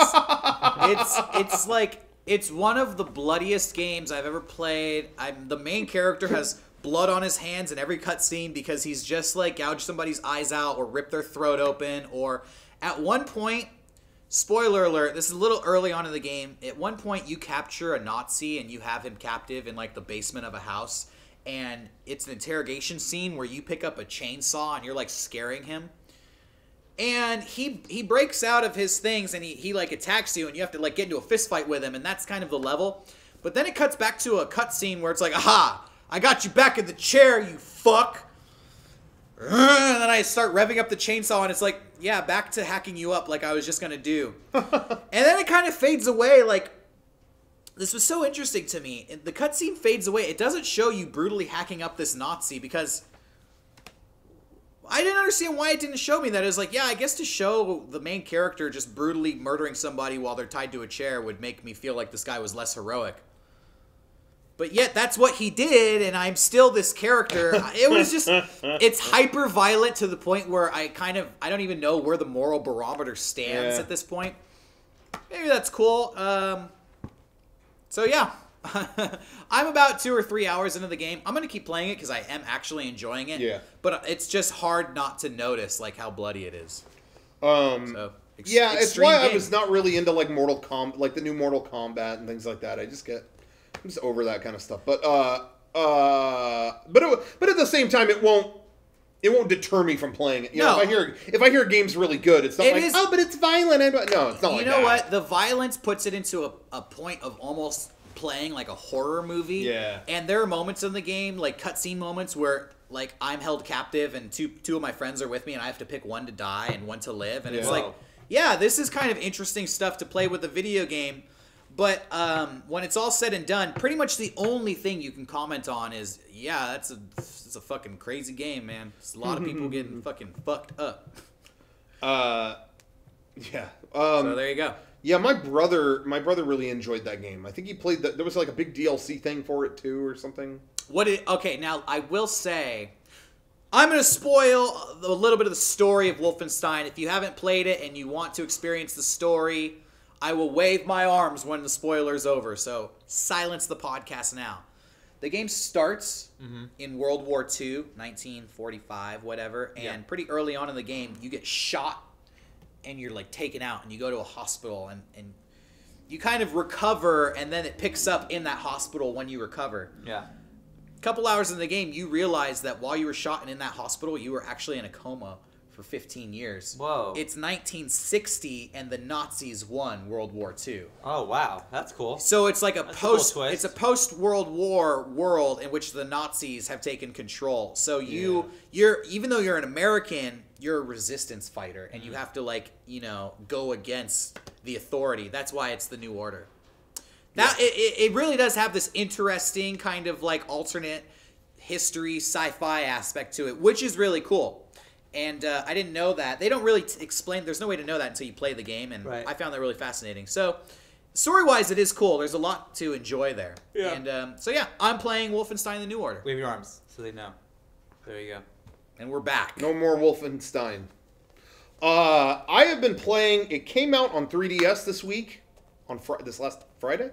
one of the bloodiest games I've ever played. The main character has blood on his hands in every cutscene because he's just gouged somebody's eyes out or ripped their throat open, or at one point Spoiler alert, this is a little early on in the game. At one point, you capture a Nazi and you have him captive in, like, the basement of a house. And it's an interrogation scene where you pick up a chainsaw and you're, like, scaring him. And he breaks out of his things and he like, attacks you and you have to, like, get into a fist fight with him. And that's kind of the level. But then it cuts back to a cutscene where it's like, aha, I got you back in the chair, you fuck. And then I start revving up the chainsaw and it's like, yeah, back to hacking you up like I was just going to do. And then it kind of fades away. Like, this was so interesting to me. The cutscene fades away. It doesn't show you brutally hacking up this Nazi because I didn't understand why it didn't show me that. It was like, yeah, I guess to show the main character just brutally murdering somebody while they're tied to a chair would make me feel like this guy was less heroic. But yet, that's what he did, and I'm still this character. It was just, it's hyper violent to the point where I don't even know where the moral barometer stands at this point. Maybe that's cool. So yeah, I'm about 2 or 3 hours into the game. I'm going to keep playing it because I am actually enjoying it. Yeah. But it's just hard not to notice, like, how bloody it is. Yeah, it's extreme why game. I was not really into, like, like the new Mortal Kombat and things like that. I'm just over that kind of stuff. But at the same time, it won't deter me from playing it. You know, if I hear a game's really good, it's not oh, but it's violent. No, it's not like that. You know what? The violence puts it into a point of almost playing like a horror movie. Yeah. And there are moments in the game, like cutscene moments, where like I'm held captive and two of my friends are with me, and I have to pick one to die and one to live, and it's like, yeah, this is kind of interesting stuff to play with a video game. But when it's all said and done, pretty much the only thing you can comment on is, yeah, it's a fucking crazy game, man. It's a lot of people getting fucking fucked up. Yeah. So there you go. Yeah, my brother really enjoyed that game. I think he played there was like a big DLC thing for it too, or something. Okay, now I will say, I'm going to spoil a little bit of the story of Wolfenstein. If you haven't played it and you want to experience the story, I will wave my arms when the spoiler's over, so silence the podcast now. The game starts in World War II, 1945, whatever, and pretty early on in the game, you get shot and you're like taken out and you go to a hospital and you kind of recover, and then it picks up in that hospital when you recover. Yeah. A couple hours in the game, you realize that while you were shot and in that hospital, you were actually in a coma for 15 years. Whoa. It's 1960 and the Nazis won World War II. Oh, wow. That's cool. So it's like That's a cool twist. It's a post-World War world in which the Nazis have taken control. So you're even though you're an American, you're a resistance fighter and you have to, like, you know, go against the authority. That's why it's the New Order. That it really does have this interesting kind of like alternate history sci-fi aspect to it, which is really cool. And I didn't know that. They don't really explain. There's no way to know that until you play the game, and I found that really fascinating. So, story-wise, it is cool. There's a lot to enjoy there. Yeah. And so, yeah, I'm playing Wolfenstein: The New Order. Wave your arms so they know. There you go. And we're back. No more Wolfenstein. I have been playing. It came out on 3DS this week, on this last Friday.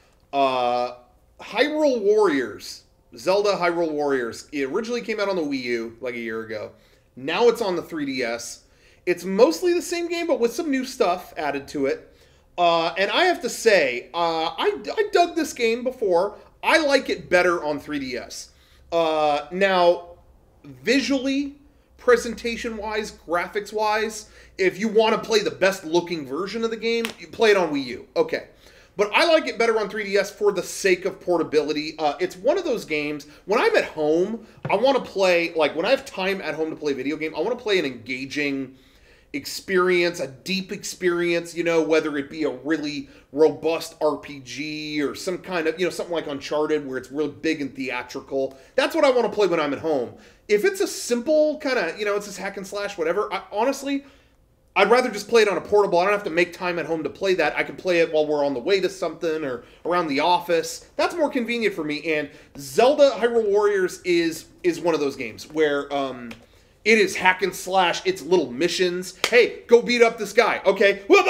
Hyrule Warriors. Zelda Hyrule Warriors. It originally came out on the Wii U like a year ago. Now it's on the 3DS. It's mostly the same game, but with some new stuff added to it. And I have to say, I dug this game before. I like it better on 3DS. Now, visually, presentation-wise, graphics-wise, if you want to play the best-looking version of the game, you play it on Wii U. Okay. But I like it better on 3DS for the sake of portability. It's one of those games, when I'm at home, I want to play, like, when I have time at home to play a video game, I want to play an engaging experience, a deep experience, you know, whether it be a really robust RPG or some kind of, you know, something like Uncharted where it's really big and theatrical. That's what I want to play when I'm at home. If it's a simple kind of, you know, it's just hack and slash, whatever, honestly, I'd rather just play it on a portable. I don't have to make time at home to play that. I can play it while we're on the way to something or around the office. That's more convenient for me. And Zelda Hyrule Warriors is one of those games where it is hack and slash. It's little missions. Hey, go beat up this guy. Okay. You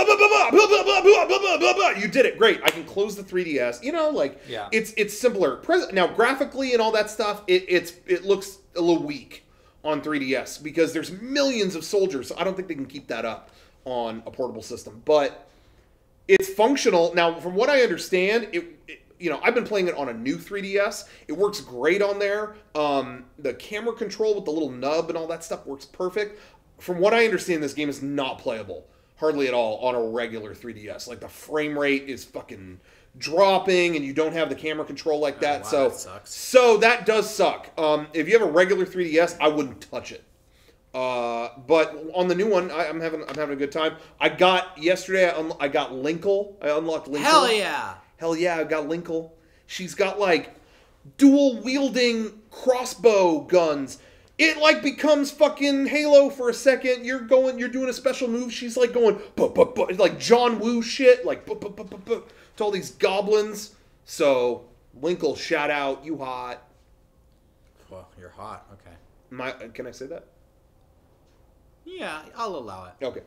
did it. Great. I can close the 3DS. You know, like, it's simpler. Now, graphically and all that stuff, it looks a little weak on 3DS because there's millions of soldiers, so I don't think they can keep that up on a portable system, but it's functional. Now, from what I understand, I've been playing it on a new 3DS. It works great on there. The camera control with the little nub and all that stuff works perfect. From what I understand, this game is not playable hardly at all on a regular 3DS. Like, the frame rate is fucking dropping, and you don't have the camera control like that. Wow, so that sucks. So that does suck. If you have a regular 3DS, I wouldn't touch it. But on the new one, I'm having a good time. I got yesterday. I got Linkle. I unlocked Linkle. Hell yeah! Hell yeah! I got Linkle. She's got like dual wielding crossbow guns. It like becomes fucking Halo for a second. You're doing a special move. She's like going like John Woo shit, like to all these goblins. So Linkle, shout out, you hot. Well, you're hot. Okay. Can I say that? Yeah, I'll allow it. Okay.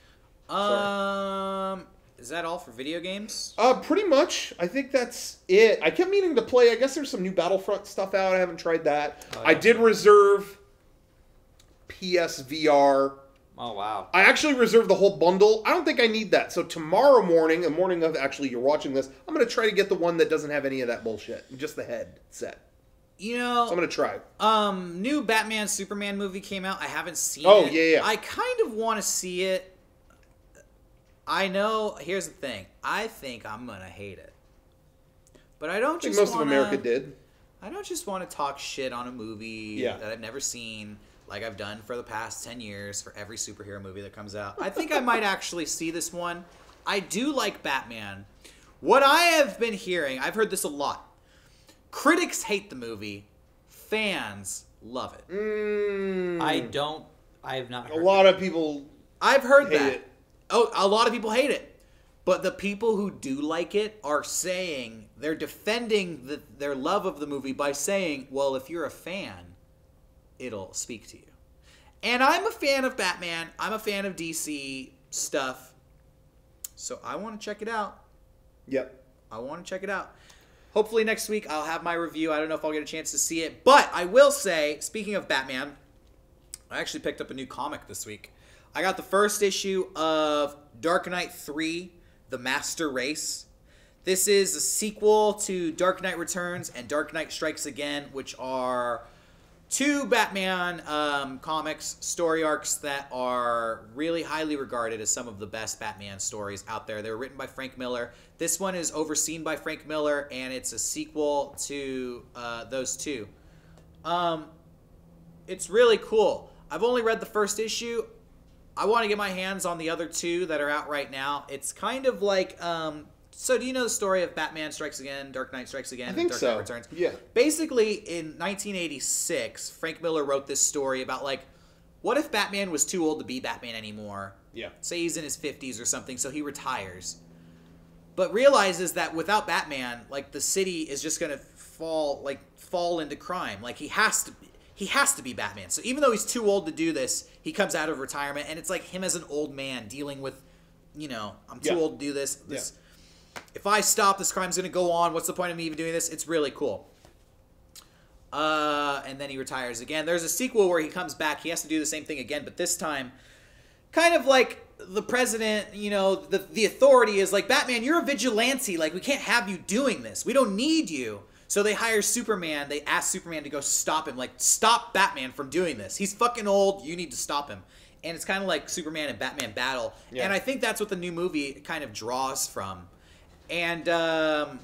Is that all for video games? Pretty much. I think that's it. I kept meaning to play. I guess there's some new Battlefront stuff out. I haven't tried that. Oh, yeah. I did reserve PSVR. Oh, wow. I actually reserved the whole bundle. I don't think I need that. So tomorrow morning, the morning of actually you're watching this, I'm going to try to get the one that doesn't have any of that bullshit. Just the head set. You know, So I'm going to try. New Batman Superman movie came out. I haven't seen it. Oh, yeah. I kind of want to see it. I know. Here's the thing. I think I'm gonna hate it, but I don't I think just. most of America did. I don't just want to talk shit on a movie Yeah. that I've never seen, like I've done for the past 10 years for every superhero movie that comes out. I think I might actually see this one. I do like Batman. What I have been hearing, I've heard this a lot. Critics hate the movie. Fans love it. I have not heard A lot of people I've heard hate that. it. Oh, a lot of people hate it. But the people who do like it are saying, they're defending their love of the movie by saying, well, if you're a fan, it'll speak to you. And I'm a fan of Batman. I'm a fan of DC stuff. So I want to check it out. Yep. I want to check it out. Hopefully next week I'll have my review. I don't know if I'll get a chance to see it. But I will say, speaking of Batman, I actually picked up a new comic this week. I got the first issue of Dark Knight 3, The Master Race. This is a sequel to Dark Knight Returns and Dark Knight Strikes Again, which are two Batman comics, story arcs that are really highly regarded as some of the best Batman stories out there. They were written by Frank Miller. This one is overseen by Frank Miller, and it's a sequel to those two. It's really cool. I've only read the first issue. I want to get my hands on the other two that are out right now. It's kind of like, so do you know the story of Batman Strikes Again, Dark Knight Strikes Again, I think Dark so. Knight Returns? Yeah. Basically, in 1986, Frank Miller wrote this story about, like, what if Batman was too old to be Batman anymore? Yeah. Say he's in his 50s or something, so he retires. But realizes that without Batman, like, the city is just going to fall into crime. Like, he has to be Batman. So even though he's too old to do this, he comes out of retirement, and it's like him as an old man dealing with, I'm too old to do this. If I stop, this crime's going to go on. What's the point of me even doing this? It's really cool. And then he retires again. There's a sequel where he comes back. He has to do the same thing again, but this time, kind of like the president, the authority is like, Batman, you're a vigilante. Like, we can't have you doing this. We don't need you. So they hire Superman. They ask Superman to go stop him. Like, stop Batman from doing this. He's fucking old. You need to stop him. And it's kind of like Superman and Batman battle. Yeah. And I think that's what the new movie kind of draws from. And I'm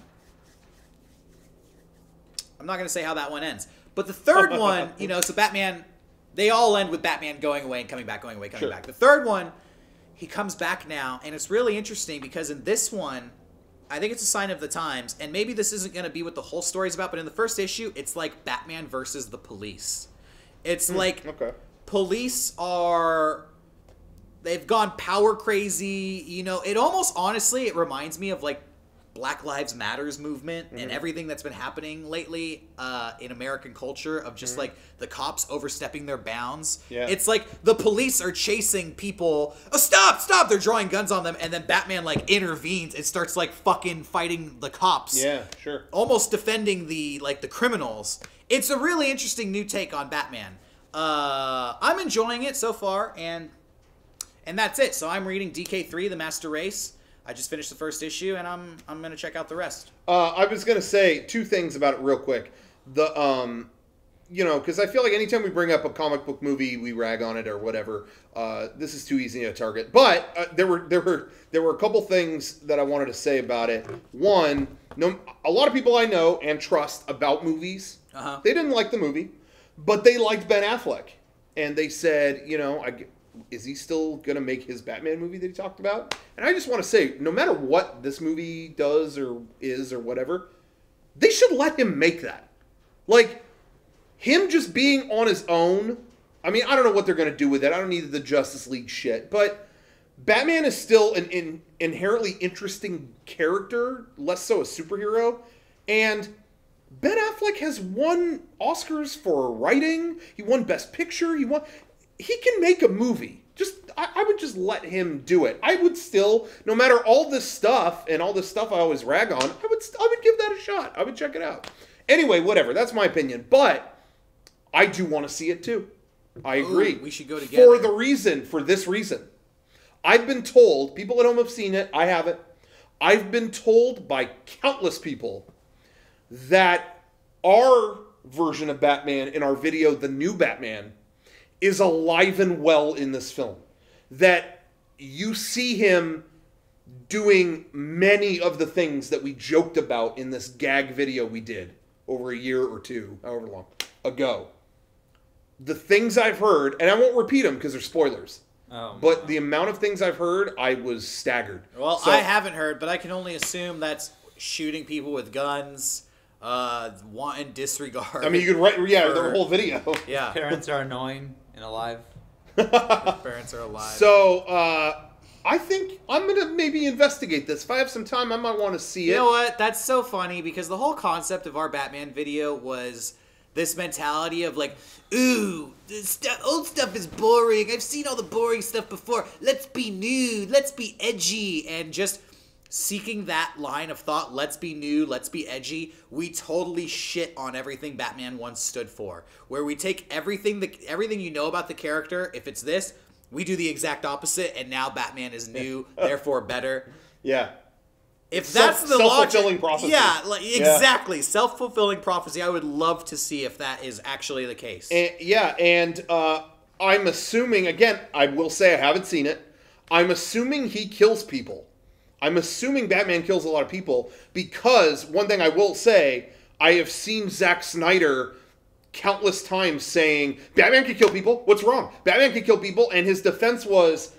not going to say how that one ends. But the third one, so Batman, they all end with Batman going away and coming back, going away, coming back. The third one, he comes back now. And it's really interesting because in this one, I think it's a sign of the times, and maybe this isn't going to be what the whole story's about, but in the first issue, it's like Batman versus the police. It's like police they've gone power crazy, it almost, honestly, it reminds me of like Black Lives Matters movement and everything that's been happening lately in American culture of just like the cops overstepping their bounds. Yeah. It's like the police are chasing people. Oh, stop! They're drawing guns on them, and then Batman like intervenes and starts like fucking fighting the cops. Yeah, sure. Almost defending the criminals. It's a really interesting new take on Batman. I'm enjoying it so far, and And that's it. So I'm reading DK3, The Master Race. I just finished the first issue, and I'm going to check out the rest. I was going to say two things about it real quick. Because I feel like anytime we bring up a comic book movie, we rag on it or whatever. This is too easy to target. But there were a couple things that I wanted to say about it. One, a lot of people I know and trust about movies, they didn't like the movie, but they liked Ben Affleck. And they said, is he still going to make his Batman movie that he talked about? And I just want to say, no matter what this movie does or is or whatever, they should let him make that. Like, him just being on his own, I mean, I don't know what they're going to do with it. I don't need the Justice League shit. But Batman is still an inherently interesting character, less so a superhero. And Ben Affleck has won Oscars for writing. He won Best Picture. He can make a movie. I would just let him do it. I would still, no matter all this stuff and all this stuff I always rag on, I would give that a shot. I would check it out. Anyway, whatever. That's my opinion. But I do want to see it too. I agree. We should go together. For this reason. I've been told, people at home have seen it, I haven't. I've been told by countless people that our version of Batman in our video, The New Batman, is alive and well in this film. That you see him doing many of the things that we joked about in this gag video we did over a year or two, however long ago. The things I've heard, and I won't repeat them because they're spoilers, but the amount of things I've heard, I was staggered. Well, I haven't heard, but I can only assume that's shooting people with guns, wanting disregard. I mean, you could write, the whole video. Yeah. Parents are annoying and alive. Parents are alive. So, I think I'm going to maybe investigate this. If I have some time, I might want to see it. You know what? That's so funny because the whole concept of our Batman video was this mentality of like, ooh, old stuff is boring. I've seen all the boring stuff before. Let's be new. Let's be edgy. And just seeking that line of thought, let's be new, let's be edgy, we totally shit on everything Batman once stood for. Where we take everything you know about the character, if it's this, we do the exact opposite, and now Batman is new, therefore better. Yeah. If that's the logic, self-fulfilling prophecy. Yeah, exactly. Self-fulfilling prophecy. I would love to see if that is actually the case. And I'm assuming, again, I will say I haven't seen it, I'm assuming he kills people. I'm assuming Batman kills a lot of people because, one thing I will say, I have seen Zack Snyder countless times saying, Batman can kill people, what's wrong? Batman can kill people, and his defense was,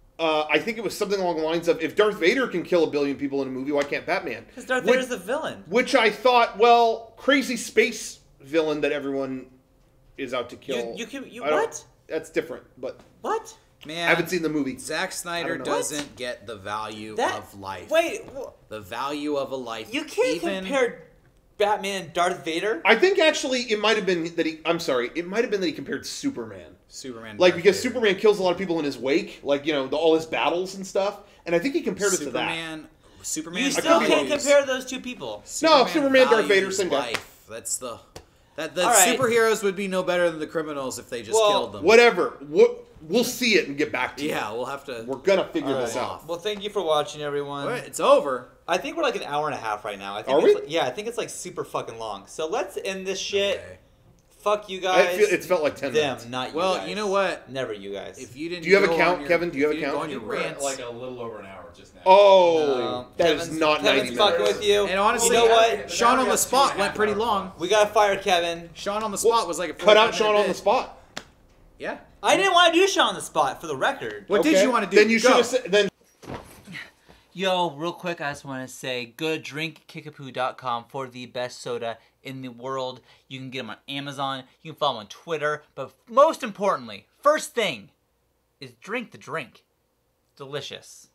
I think it was something along the lines of, if Darth Vader can kill 1 billion people in a movie, why can't Batman? Because Darth Vader's the villain. Which I thought, well, crazy space villain that everyone is out to kill. What? That's different, but... What? Man, I haven't seen the movie. Zack Snyder doesn't get the value of life. Wait. The value of a life. You can't compare Batman and Darth Vader? I think actually it might have been that he... I'm sorry. It might have been that he compared Superman. Like, because Vader. Superman kills a lot of people in his wake. Like, all his battles and stuff. And I think he compared it to that. Superman. You still can't compare those two people. Superman, Darth Vader, same guy. That's the... superheroes would be no better than the criminals if they just killed them. Whatever. We'll see it and get back to you. Yeah, we'll have to... We're going to figure this out. Well, thank you for watching, everyone. It's over. I think we're like an hour and a half right now. Are we? I think it's like super fucking long. So let's end this shit. Okay. Fuck you guys. It's felt like 10 minutes. Not you guys. Well, you know what? Never you guys. If you didn't Do you have a count, Kevin? Do you have a count? Go on your rants. Like a little over an hour just now. Oh, that is not 90 Kevin's fucking minutes. with you. And honestly, you know what? Sean on the spot went pretty long. We got to fire Kevin. Sean on the spot was like a... Cut out Sean on the spot. Yeah. I didn't want to do Sean on the spot, for the record. What did you want to do? Then you should have said... Then... Yo, real quick, I just want to say, go to drinkkickapoo.com for the best soda in the world. You can get them on Amazon. You can follow them on Twitter. But most importantly, first thing is drink the drink. Delicious.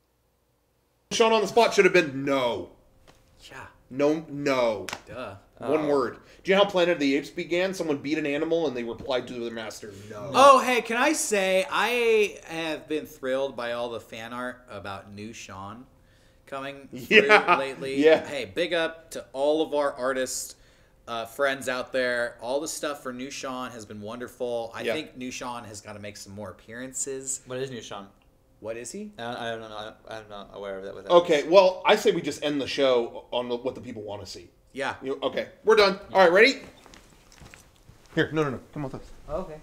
Sean on the spot should have been no. Yeah. No. Duh. One word. Do you know how Planet of the Apes began? Someone beat an animal and they replied to their master, no. Oh, hey, can I say, I have been thrilled by all the fan art about new Sean coming through lately. Yeah. Hey, big up to all of our artist friends out there. All the stuff for new Sean has been wonderful. I think new Sean has got to make some more appearances. What is new Sean? What is he? I don't know. I'm not aware of that. With that. Okay, well, I say we just end the show on what the people want to see. Yeah. Okay, we're done. All right, ready? Here, no. Come on with us. Okay.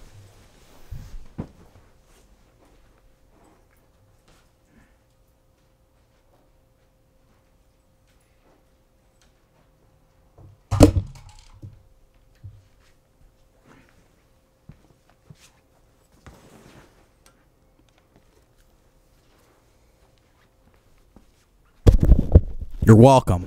You're welcome.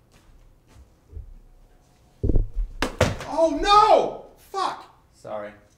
Oh, no! Fuck! Sorry.